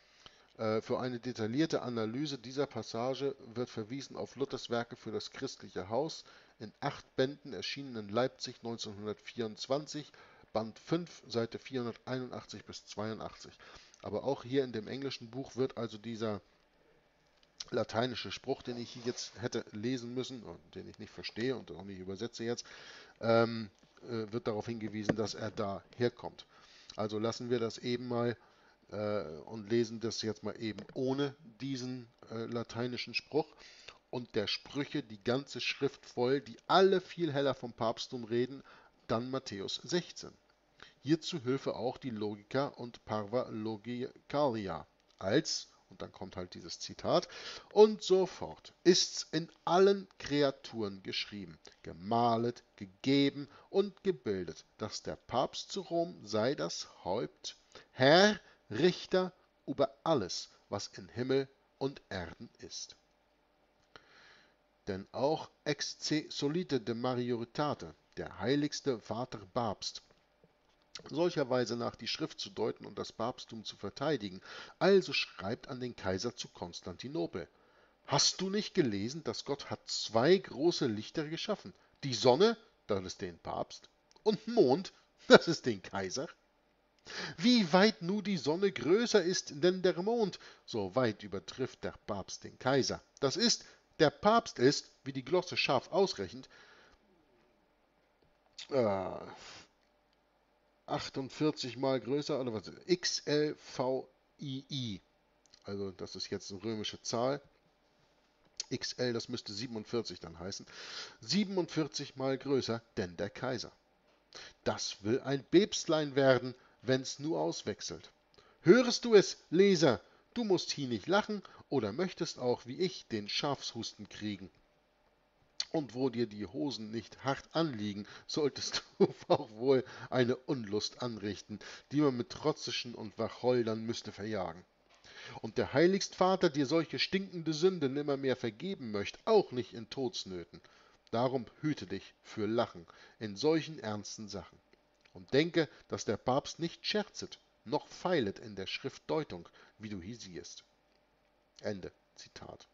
Äh, für eine detaillierte Analyse dieser Passage wird verwiesen auf Luthers Werke für das christliche Haus, in acht Bänden erschienen in Leipzig neunzehnhundertvierundzwanzig, Band fünf, Seite vierhunderteinundachtzig bis zweiundachtzig. Aber auch hier in dem englischen Buch wird also dieser lateinische Spruch, den ich hier jetzt hätte lesen müssen, und den ich nicht verstehe und auch nicht übersetze jetzt, ähm, äh, wird darauf hingewiesen, dass er da herkommt. Also lassen wir das eben mal äh, und lesen das jetzt mal eben ohne diesen äh, lateinischen Spruch. Und der Sprüche, die ganze Schrift voll, die alle viel heller vom Papsttum reden, dann Matthäus sechzehn. Hierzu Hilfe auch die Logiker und Parva Logicalia als, und dann kommt halt dieses Zitat, und so fort, ist's in allen Kreaturen geschrieben, gemalet, gegeben und gebildet, dass der Papst zu Rom sei das Haupt, Herr, Richter über alles, was in Himmel und Erden ist. Denn auch exce solite de Majoritate, der heiligste Vater Papst, solcherweise nach die Schrift zu deuten und das Papsttum zu verteidigen, also schreibt an den Kaiser zu Konstantinopel. Hast du nicht gelesen, dass Gott hat zwei große Lichter geschaffen? Die Sonne, das ist den Papst, und Mond, das ist den Kaiser. Wie weit nu die Sonne größer ist denn der Mond, so weit übertrifft der Papst den Kaiser. Das ist, der Papst ist, wie die Glosse scharf ausrechnet, äh, achtundvierzig mal größer, oder was? X L V I I. Also das ist jetzt eine römische Zahl. X L, das müsste siebenundvierzig dann heißen. siebenundvierzig mal größer denn der Kaiser. Das will ein Päpstlein werden, wenn's nur auswechselt. Hörest du es, Leser? Du musst hier nicht lachen oder möchtest auch wie ich den Schafshusten kriegen. Und wo dir die Hosen nicht hart anliegen, solltest du auch wohl eine Unlust anrichten, die man mit Trotzischen und Wacholdern müsste verjagen. Und der Heiligstvater dir solche stinkende Sünde nimmermehr vergeben möcht, auch nicht in Todsnöten. Darum hüte dich für Lachen in solchen ernsten Sachen und denke, dass der Papst nicht scherzet, noch feilet in der Schriftdeutung, wie du hier siehst. Ende Zitat.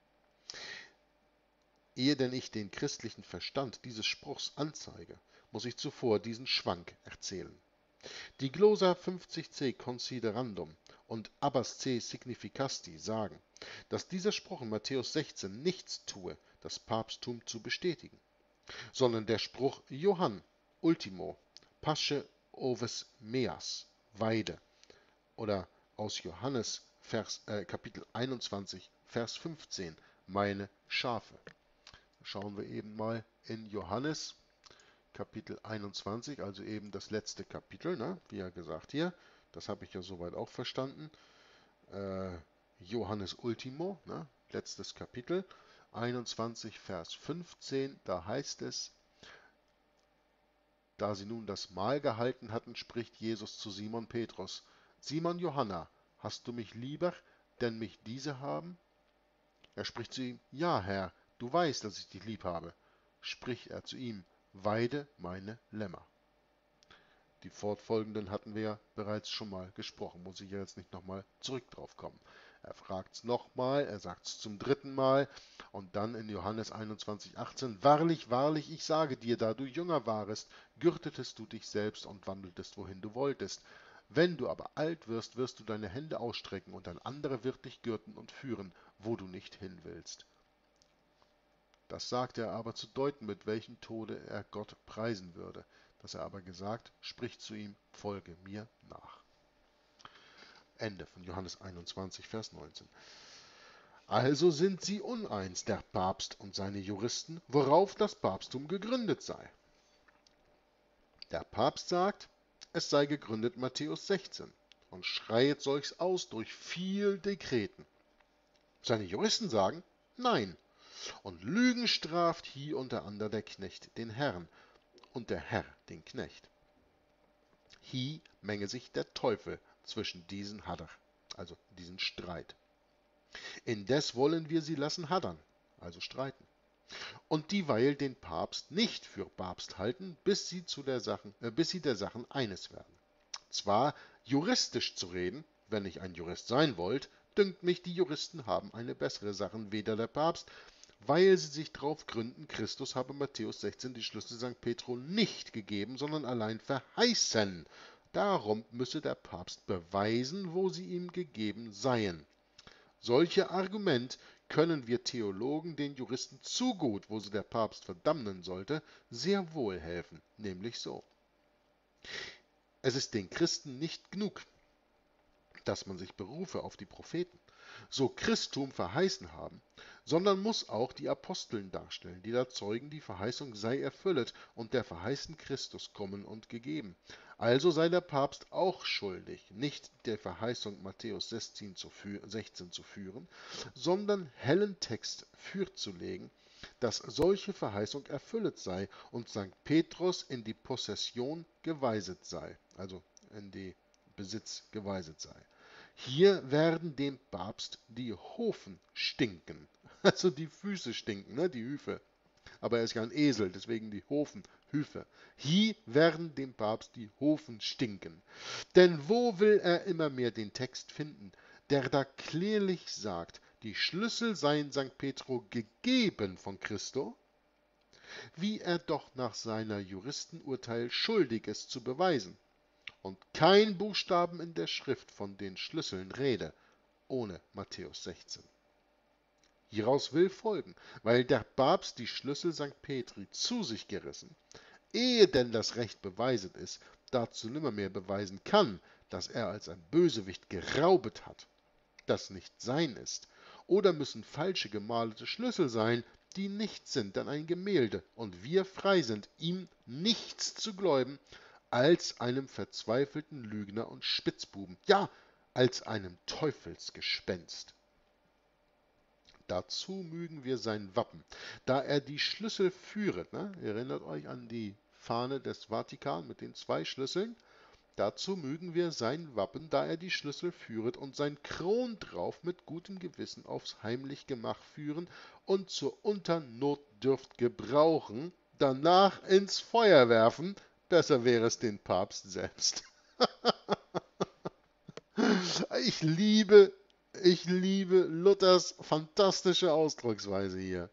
Ehe denn ich den christlichen Verstand dieses Spruchs anzeige, muss ich zuvor diesen Schwank erzählen. Die Glosa fünfzig c Considerandum und Abbas c Significasti sagen, dass dieser Spruch in Matthäus sechzehn nichts tue, das Papsttum zu bestätigen, sondern der Spruch Johann Ultimo pasce oves meas weide oder aus Johannes Vers, äh, Kapitel einundzwanzig Vers fünfzehn meine Schafe. Schauen wir eben mal in Johannes Kapitel einundzwanzig, also eben das letzte Kapitel, ne? Wie ja gesagt hier, das habe ich ja soweit auch verstanden. Äh, Johannes Ultimo, ne? Letztes Kapitel, einundzwanzig Vers fünfzehn, da heißt es, da sie nun das Mahl gehalten hatten, spricht Jesus zu Simon Petrus, Simon Johanna, hast du mich lieber, denn mich diese haben? Er spricht zu ihm, ja, Herr, du weißt, dass ich dich lieb habe. Spricht er zu ihm, weide meine Lämmer. Die fortfolgenden hatten wir ja bereits schon mal gesprochen, muss ich ja jetzt nicht nochmal zurück drauf kommen. Er fragt es nochmal, er sagt es zum dritten Mal und dann in Johannes einundzwanzig achtzehn, wahrlich, wahrlich, ich sage dir, da du jünger warest, gürtetest du dich selbst und wandeltest, wohin du wolltest. Wenn du aber alt wirst, wirst du deine Hände ausstrecken und ein anderer wird dich gürten und führen, wo du nicht hin willst. Das sagte er aber zu deuten, mit welchem Tode er Gott preisen würde. Dass er aber gesagt, spricht zu ihm, folge mir nach. Ende von Johannes einundzwanzig, Vers neunzehn. Also sind sie uneins, der Papst und seine Juristen, worauf das Papsttum gegründet sei. Der Papst sagt, es sei gegründet Matthäus sechzehn und schreiet solches aus durch viel Dekreten. Seine Juristen sagen, nein, und Lügen straft hier untereinander der Knecht den Herrn und der Herr den Knecht. Hier menge sich der Teufel zwischen diesen Hadder, also diesen Streit. Indes wollen wir sie lassen haddern, also streiten, und dieweil den Papst nicht für Papst halten, bis sie, zu der Sachen, äh, bis sie der Sachen eines werden. Zwar juristisch zu reden, wenn ich ein Jurist sein wollt, dünkt mich, die Juristen haben eine bessere Sache, weder der Papst, weil sie sich darauf gründen, Christus habe Matthäus sechzehn die Schlüssel Sankt Petro nicht gegeben, sondern allein verheißen. Darum müsse der Papst beweisen, wo sie ihm gegeben seien. Solche Argument können wir Theologen den Juristen zu gut, wo sie der Papst verdammen sollte, sehr wohl helfen, nämlich so. Es ist den Christen nicht genug, dass man sich berufe auf die Propheten, so Christum verheißen haben, sondern muss auch die Aposteln darstellen, die da zeugen, die Verheißung sei erfüllet und der verheißen Christus kommen und gegeben. Also sei der Papst auch schuldig, nicht der Verheißung Matthäus sechzehn zu führen, sondern hellen Text fürzulegen, dass solche Verheißung erfüllet sei und Sankt Petrus in die Possession geweiset sei, also in die Besitz geweiset sei. Hier werden dem Papst die Hofen stinken. Also die Füße stinken, ne, die Hüfe. Aber er ist ja ein Esel, deswegen die Hofen, Hüfe. Hier werden dem Papst die Hofen stinken. Denn wo will er immer mehr den Text finden, der da klärlich sagt, die Schlüssel seien Sankt Petro gegeben von Christo, wie er doch nach seiner Juristenurteil schuldig ist zu beweisen. Und kein Buchstaben in der Schrift von den Schlüsseln rede, ohne Matthäus sechzehn. Hieraus will folgen, weil der Papst die Schlüssel Sankt Petri zu sich gerissen, ehe denn das Recht beweiset ist, dazu nimmermehr beweisen kann, dass er als ein Bösewicht geraubet hat, das nicht sein ist, oder müssen falsche gemalte Schlüssel sein, die nichts sind, denn ein Gemälde, und wir frei sind, ihm nichts zu gläuben, als einem verzweifelten Lügner und Spitzbuben, ja, als einem Teufelsgespenst. Dazu mögen wir sein Wappen, da er die Schlüssel führet, ne? Erinnert euch an die Fahne des Vatikan mit den zwei Schlüsseln, Dazu mögen wir sein Wappen, da er die Schlüssel führet, und sein Kron drauf mit gutem Gewissen aufs heimlich Gemach führen und zur Unternot dürft gebrauchen, danach ins Feuer werfen, besser wäre es den Papst selbst. Ich liebe, ich liebe Luthers fantastische Ausdrucksweise hier.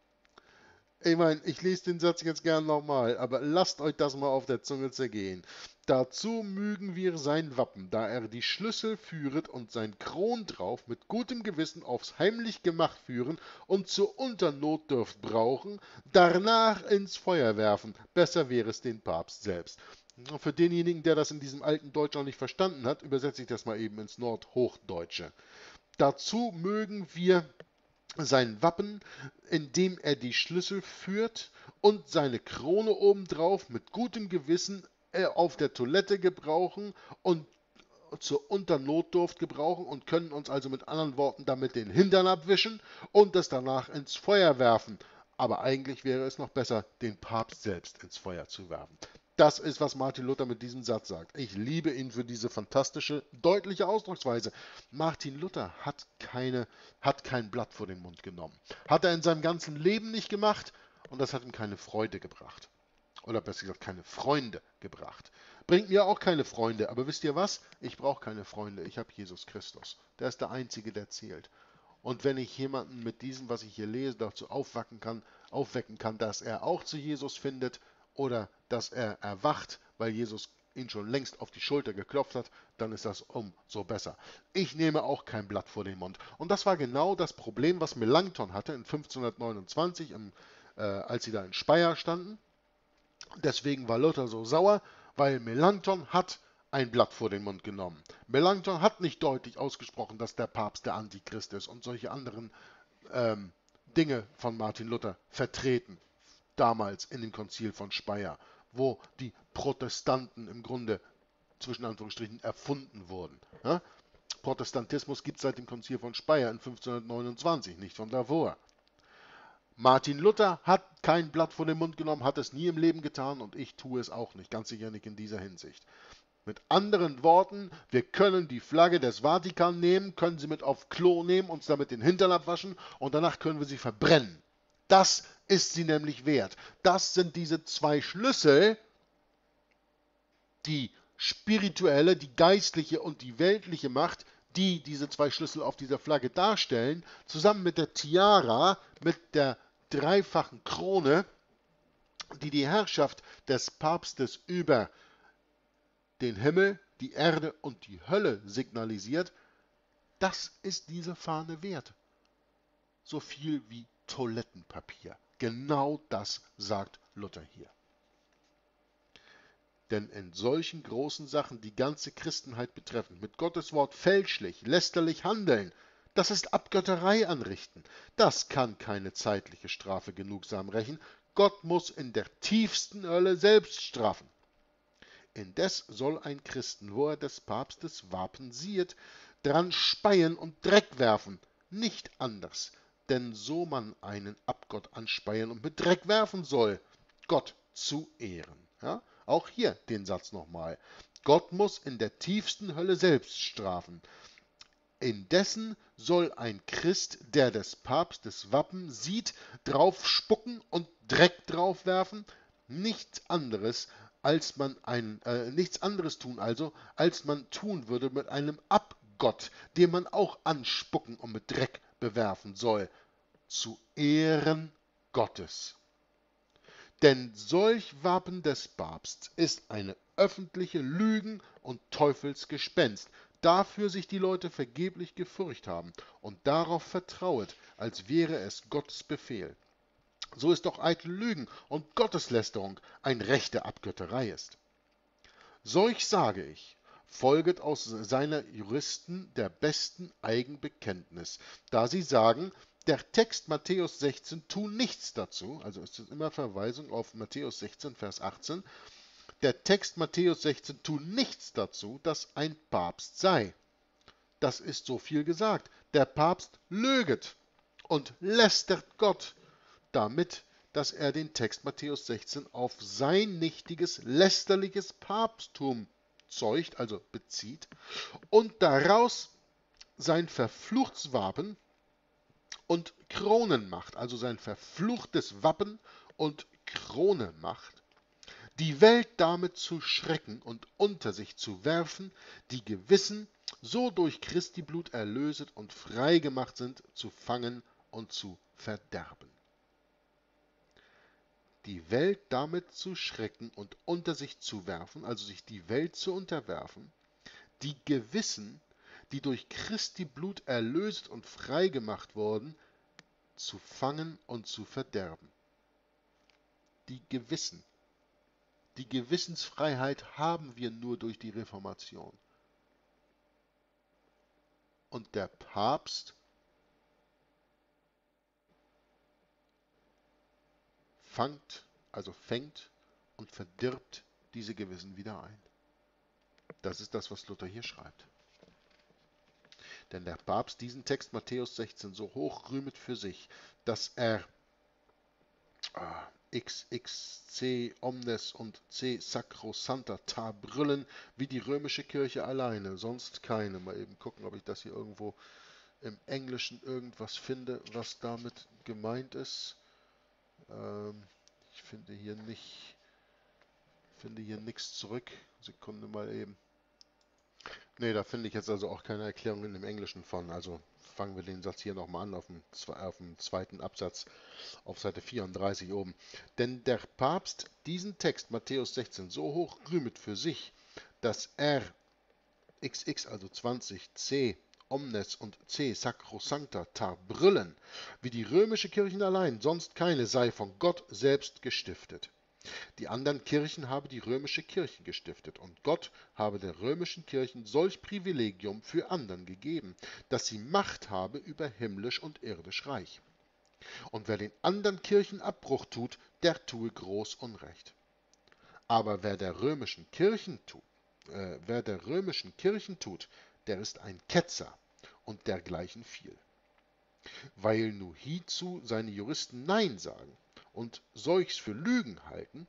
Ich meine, ich lese den Satz jetzt gern nochmal, aber lasst euch das mal auf der Zunge zergehen. Dazu mögen wir sein Wappen, da er die Schlüssel führet und sein Kron drauf mit gutem Gewissen aufs heimlich Gemach führen und zur Unternot dürft brauchen, danach ins Feuer werfen. Besser wäre es den Papst selbst. Für denjenigen, der das in diesem alten Deutsch noch nicht verstanden hat, übersetze ich das mal eben ins Nordhochdeutsche. Dazu mögen wir sein Wappen, in dem er die Schlüssel führt und seine Krone obendrauf mit gutem Gewissen äh, auf der Toilette gebrauchen und zur Unternotdurft gebrauchen und können uns also mit anderen Worten damit den Hintern abwischen und es danach ins Feuer werfen. Aber eigentlich wäre es noch besser, den Papst selbst ins Feuer zu werfen. Das ist, was Martin Luther mit diesem Satz sagt. Ich liebe ihn für diese fantastische, deutliche Ausdrucksweise. Martin Luther hat, keine, hat kein Blatt vor den Mund genommen. Hat er in seinem ganzen Leben nicht gemacht und das hat ihm keine Freude gebracht. Oder besser gesagt, keine Freunde gebracht. Bringt mir auch keine Freunde, aber wisst ihr was? Ich brauche keine Freunde, ich habe Jesus Christus. Der ist der Einzige, der zählt. Und wenn ich jemanden mit diesem, was ich hier lese, dazu aufwecken kann, aufwecken kann, dass er auch zu Jesus findet oder dass er erwacht, weil Jesus ihn schon längst auf die Schulter geklopft hat, dann ist das umso besser. Ich nehme auch kein Blatt vor den Mund. Und das war genau das Problem, was Melanchthon hatte in fünfzehnhundertneunundzwanzig, im, äh, als sie da in Speyer standen. Deswegen war Luther so sauer, weil Melanchthon hat ein Blatt vor den Mund genommen. Melanchthon hat nicht deutlich ausgesprochen, dass der Papst der Antichrist ist und solche anderen ähm, Dinge von Martin Luther vertreten, damals in dem Konzil von Speyer, wo die Protestanten im Grunde zwischen Anführungsstrichen erfunden wurden. Ja? Protestantismus gibt es seit dem Konzil von Speyer in fünfzehnhundertneunundzwanzig, nicht von davor. Martin Luther hat kein Blatt vor den Mund genommen, hat es nie im Leben getan und ich tue es auch nicht, ganz sicher nicht in dieser Hinsicht. Mit anderen Worten, wir können die Flagge des Vatikan nehmen, können sie mit auf Klo nehmen, uns damit den Hintern abwaschen und danach können wir sie verbrennen. Das ist sie nämlich wert. Das sind diese zwei Schlüssel, die spirituelle, die geistliche und die weltliche Macht, die diese zwei Schlüssel auf dieser Flagge darstellen, zusammen mit der Tiara, mit der dreifachen Krone, die die Herrschaft des Papstes über den Himmel, die Erde und die Hölle signalisiert, das ist diese Fahne wert. So viel wie Toilettenpapier. Genau das sagt Luther hier. Denn in solchen großen Sachen, die ganze Christenheit betreffen, mit Gottes Wort fälschlich, lästerlich handeln, das ist Abgötterei anrichten. Das kann keine zeitliche Strafe genugsam rächen. Gott muss in der tiefsten Hölle selbst strafen. Indes soll ein Christen, wo er des Papstes Wapen siehet, dran speien und Dreck werfen, nicht anders, denn so man einen Abgott anspeien und mit Dreck werfen soll, Gott zu ehren. Ja? Auch hier den Satz nochmal. Gott muss in der tiefsten Hölle selbst strafen. Indessen soll ein Christ, der des Papstes Wappen sieht, drauf spucken und Dreck drauf werfen, nichts anderes, als man ein, äh, nichts anderes tun also, als man tun würde mit einem Abgott, den man auch anspucken und mit Dreck bewerfen soll, zu Ehren Gottes. Denn solch Wappen des Papstes ist eine öffentliche Lügen und Teufelsgespenst, dafür sich die Leute vergeblich gefurcht haben und darauf vertrauet, als wäre es Gottes Befehl. So ist doch eitel Lügen und Gotteslästerung ein rechte Abgötterei ist. Solch sage ich, folget aus seiner Juristen der besten Eigenbekenntnis, da sie sagen, der Text Matthäus sechzehn tut nichts dazu, also ist es immer Verweisung auf Matthäus sechzehn, Vers achtzehn, der Text Matthäus sechzehn tut nichts dazu, dass ein Papst sei. Das ist so viel gesagt. Der Papst löget und lästert Gott damit, dass er den Text Matthäus sechzehn auf sein nichtiges, lästerliches Papsttum zeugt, also bezieht, und daraus sein verfluchtes Wappen und Kronen macht, also sein verfluchtes Wappen und Krone macht, die Welt damit zu schrecken und unter sich zu werfen, die gewissen, so durch Christi Blut erlöset und frei gemacht sind, zu fangen und zu verderben. Die Welt damit zu schrecken und unter sich zu werfen, also sich die Welt zu unterwerfen, die gewissen, die durch Christi Blut erlöst und frei gemacht wurden, zu fangen und zu verderben. Die Gewissen. Die Gewissensfreiheit haben wir nur durch die Reformation. Und der Papst fangt, also fängt und verdirbt diese Gewissen wieder ein. Das ist das, was Luther hier schreibt. Denn der Papst diesen Text Matthäus sechzehn so hoch rühmet für sich, dass er ah, X X C omnes und C sacrosanta ta brüllen wie die römische Kirche alleine, sonst keine. Mal eben gucken, ob ich das hier irgendwo im Englischen irgendwas finde, was damit gemeint ist. Ähm, ich finde hier nicht, finde hier nichts zurück. Sekunde mal eben. Ne, da finde ich jetzt also auch keine Erklärung in dem Englischen von. Also fangen wir den Satz hier nochmal an auf dem, auf dem zweiten Absatz auf Seite vierunddreißig oben. Denn der Papst diesen Text Matthäus sechzehn so hoch rühmet für sich, dass er X X, also zwanzig, C omnes und C sacrosancta tar brüllen, wie die römische Kirchen allein, sonst keine, sei von Gott selbst gestiftet. Die anderen Kirchen habe die römische Kirche gestiftet, und Gott habe der römischen Kirchen solch Privilegium für anderen gegeben, dass sie Macht habe über himmlisch und irdisch Reich. Und wer den anderen Kirchen Abbruch tut, der tue groß Unrecht. Aber wer der römischen Kirchen tut, äh, wer der römischen Kirchen tut, der ist ein Ketzer und dergleichen viel. Weil nur hiezu seine Juristen Nein sagen und solches für Lügen halten,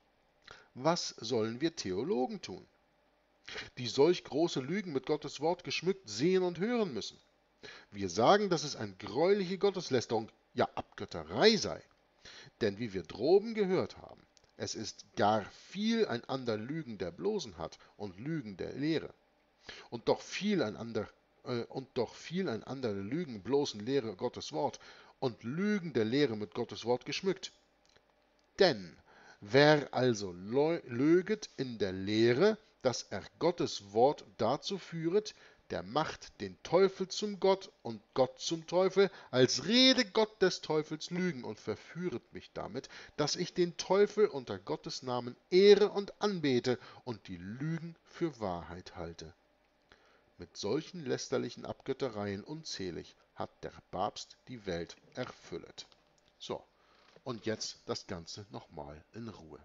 was sollen wir Theologen tun, die solch große Lügen mit Gottes Wort geschmückt sehen und hören müssen? Wir sagen, dass es eine greuliche Gotteslästerung, ja Abgötterei sei. Denn wie wir droben gehört haben, es ist gar viel ein ander Lügen der Bloßen hat und Lügen der Lehre. Und doch viel ein ander, äh, und doch viel ein ander Lügen bloßen Lehre Gottes Wort und Lügen der Lehre mit Gottes Wort geschmückt. Denn wer also löget in der Lehre, dass er Gottes Wort dazu führet, der macht den Teufel zum Gott und Gott zum Teufel, als rede Gott des Teufels Lügen und verführet mich damit, dass ich den Teufel unter Gottes Namen ehre und anbete und die Lügen für Wahrheit halte. Mit solchen lästerlichen Abgöttereien unzählig hat der Papst die Welt erfüllet. So. Und jetzt das Ganze nochmal in Ruhe.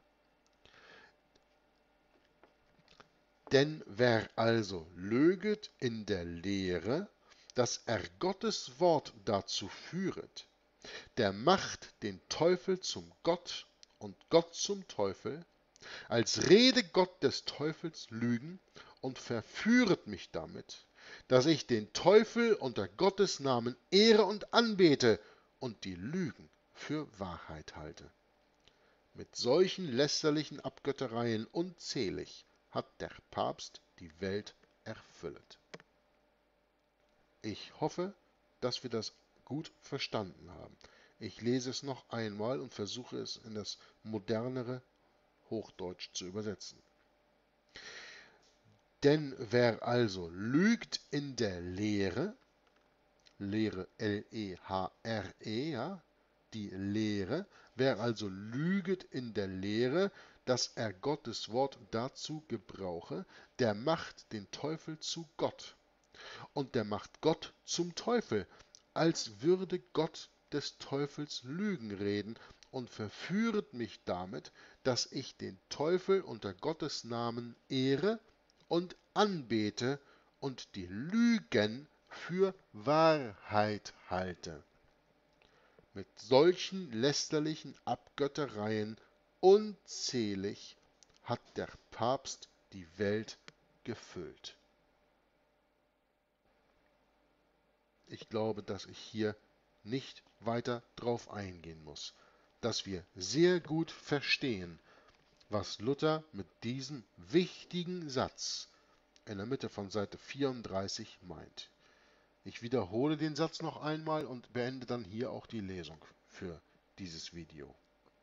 Denn wer also löget in der Lehre, dass er Gottes Wort dazu führet, der macht den Teufel zum Gott und Gott zum Teufel, als rede Gott des Teufels Lügen und verführet mich damit, dass ich den Teufel unter Gottes Namen ehre und anbete und die Lügen für Wahrheit halte. Mit solchen lästerlichen Abgöttereien unzählig hat der Papst die Welt erfüllet. Ich hoffe, dass wir das gut verstanden haben. Ich lese es noch einmal und versuche es in das modernere Hochdeutsch zu übersetzen. Denn wer also lügt in der Lehre, Lehre L E H R E, ja, die Lehre, wer also lüget in der Lehre, dass er Gottes Wort dazu gebrauche, der macht den Teufel zu Gott. Und der macht Gott zum Teufel, als würde Gott des Teufels Lügen reden und verführet mich damit, dass ich den Teufel unter Gottes Namen ehre und anbete und die Lügen für Wahrheit halte. Mit solchen lästerlichen Abgöttereien unzählig hat der Papst die Welt gefüllt. Ich glaube, dass ich hier nicht weiter drauf eingehen muss, dass wir sehr gut verstehen, was Luther mit diesem wichtigen Satz in der Mitte von Seite vierunddreißig meint. Ich wiederhole den Satz noch einmal und beende dann hier auch die Lesung für dieses Video.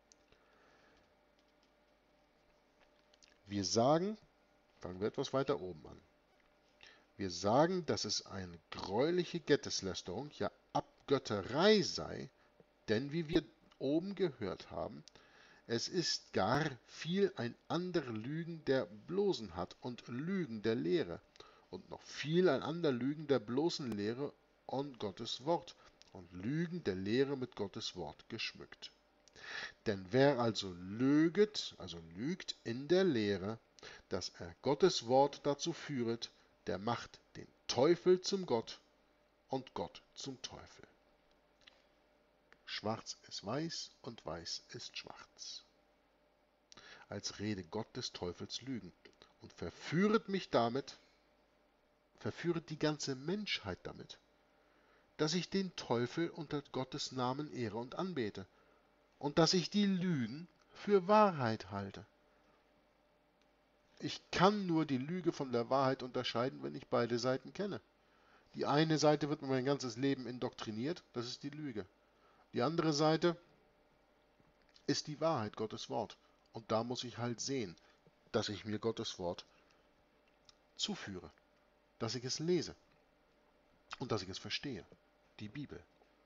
Wir sagen, fangen wir etwas weiter oben an, wir sagen, dass es eine greuliche Gotteslästerung, ja Abgötterei sei, denn wie wir oben gehört haben, es ist gar viel ein anderer Lügen, der bloßen hat, und Lügen der Lehre, und noch viel ein anderer Lügen der bloßen Lehre und Gottes Wort, und Lügen der Lehre mit Gottes Wort geschmückt. Denn wer also lüget, also lügt in der Lehre, dass er Gottes Wort dazu führet, der macht den Teufel zum Gott und Gott zum Teufel. Schwarz ist weiß und weiß ist schwarz. Als rede Gott des Teufels Lügen und verführet mich damit, verführet die ganze Menschheit damit, dass ich den Teufel unter Gottes Namen ehre und anbete und dass ich die Lügen für Wahrheit halte. Ich kann nur die Lüge von der Wahrheit unterscheiden, wenn ich beide Seiten kenne. Die eine Seite wird mir mein ganzes Leben indoktriniert, das ist die Lüge. Die andere Seite ist die Wahrheit, Gottes Wort. Und da muss ich halt sehen, dass ich mir Gottes Wort zuführe, dass ich es lese und dass ich es verstehe, die Bibel.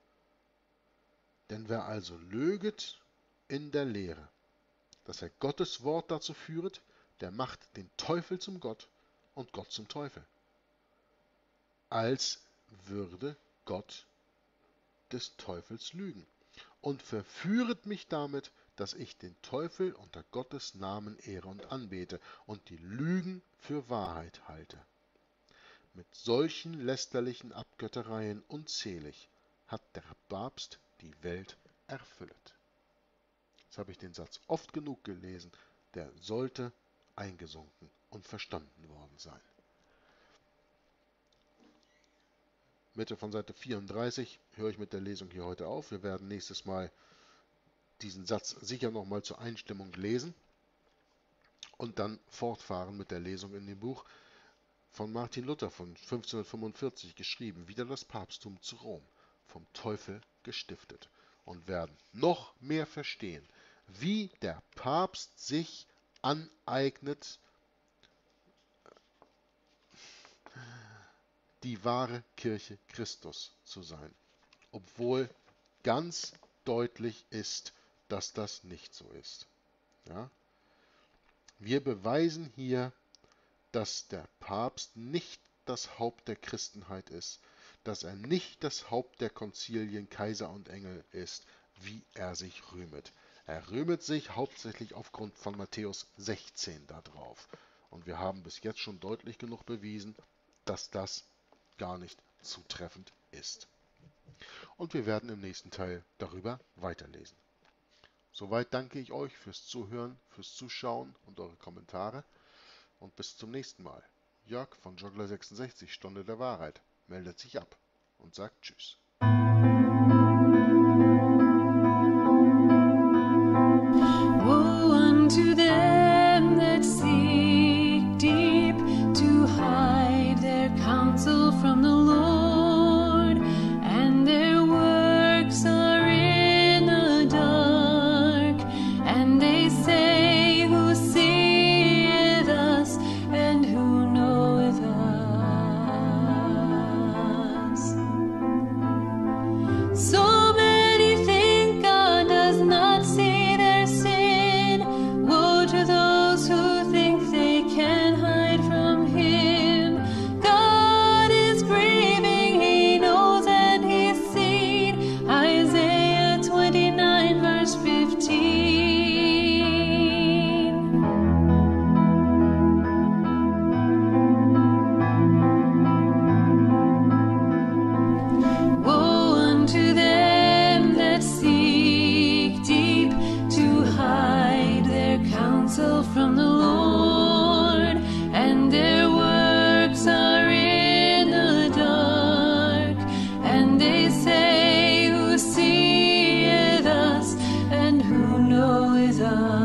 Denn wer also lüget in der Lehre, dass er Gottes Wort dazu führet, der macht den Teufel zum Gott und Gott zum Teufel. Als würde Gott des Teufels lügen und verführet mich damit, dass ich den Teufel unter Gottes Namen ehre und anbete und die Lügen für Wahrheit halte. Mit solchen lästerlichen Abgöttereien unzählig hat der Papst die Welt erfüllet. Jetzt habe ich den Satz oft genug gelesen, der sollte eingesunken und verstanden worden sein. Mitte von Seite vierunddreißig höre ich mit der Lesung hier heute auf. Wir werden nächstes Mal diesen Satz sicher nochmal zur Einstimmung lesen und dann fortfahren mit der Lesung in dem Buch von Martin Luther von fünfzehnhundertfünfundvierzig geschrieben, Wieder das Papsttum zu Rom, vom Teufel gestiftet, und werden noch mehr verstehen, wie der Papst sich aneignet, die wahre Kirche Christus zu sein, obwohl ganz deutlich ist, dass das nicht so ist. Ja? Wir beweisen hier, dass der Papst nicht das Haupt der Christenheit ist, dass er nicht das Haupt der Konzilien, Kaiser und Engel ist, wie er sich rühmet. Er rühmet sich hauptsächlich aufgrund von Matthäus sechzehn darauf. Und wir haben bis jetzt schon deutlich genug bewiesen, dass das gar nicht zutreffend ist. Und wir werden im nächsten Teil darüber weiterlesen. Soweit danke ich euch fürs Zuhören, fürs Zuschauen und eure Kommentare. Und bis zum nächsten Mal. Jörg von Joggler sechsundsechzig, Stunde der Wahrheit, meldet sich ab und sagt Tschüss. Woe unto them that seek deep to hide their counsel from the Lord, and their works are in the dark, and they say, Who seeth us, and who knoweth us? God.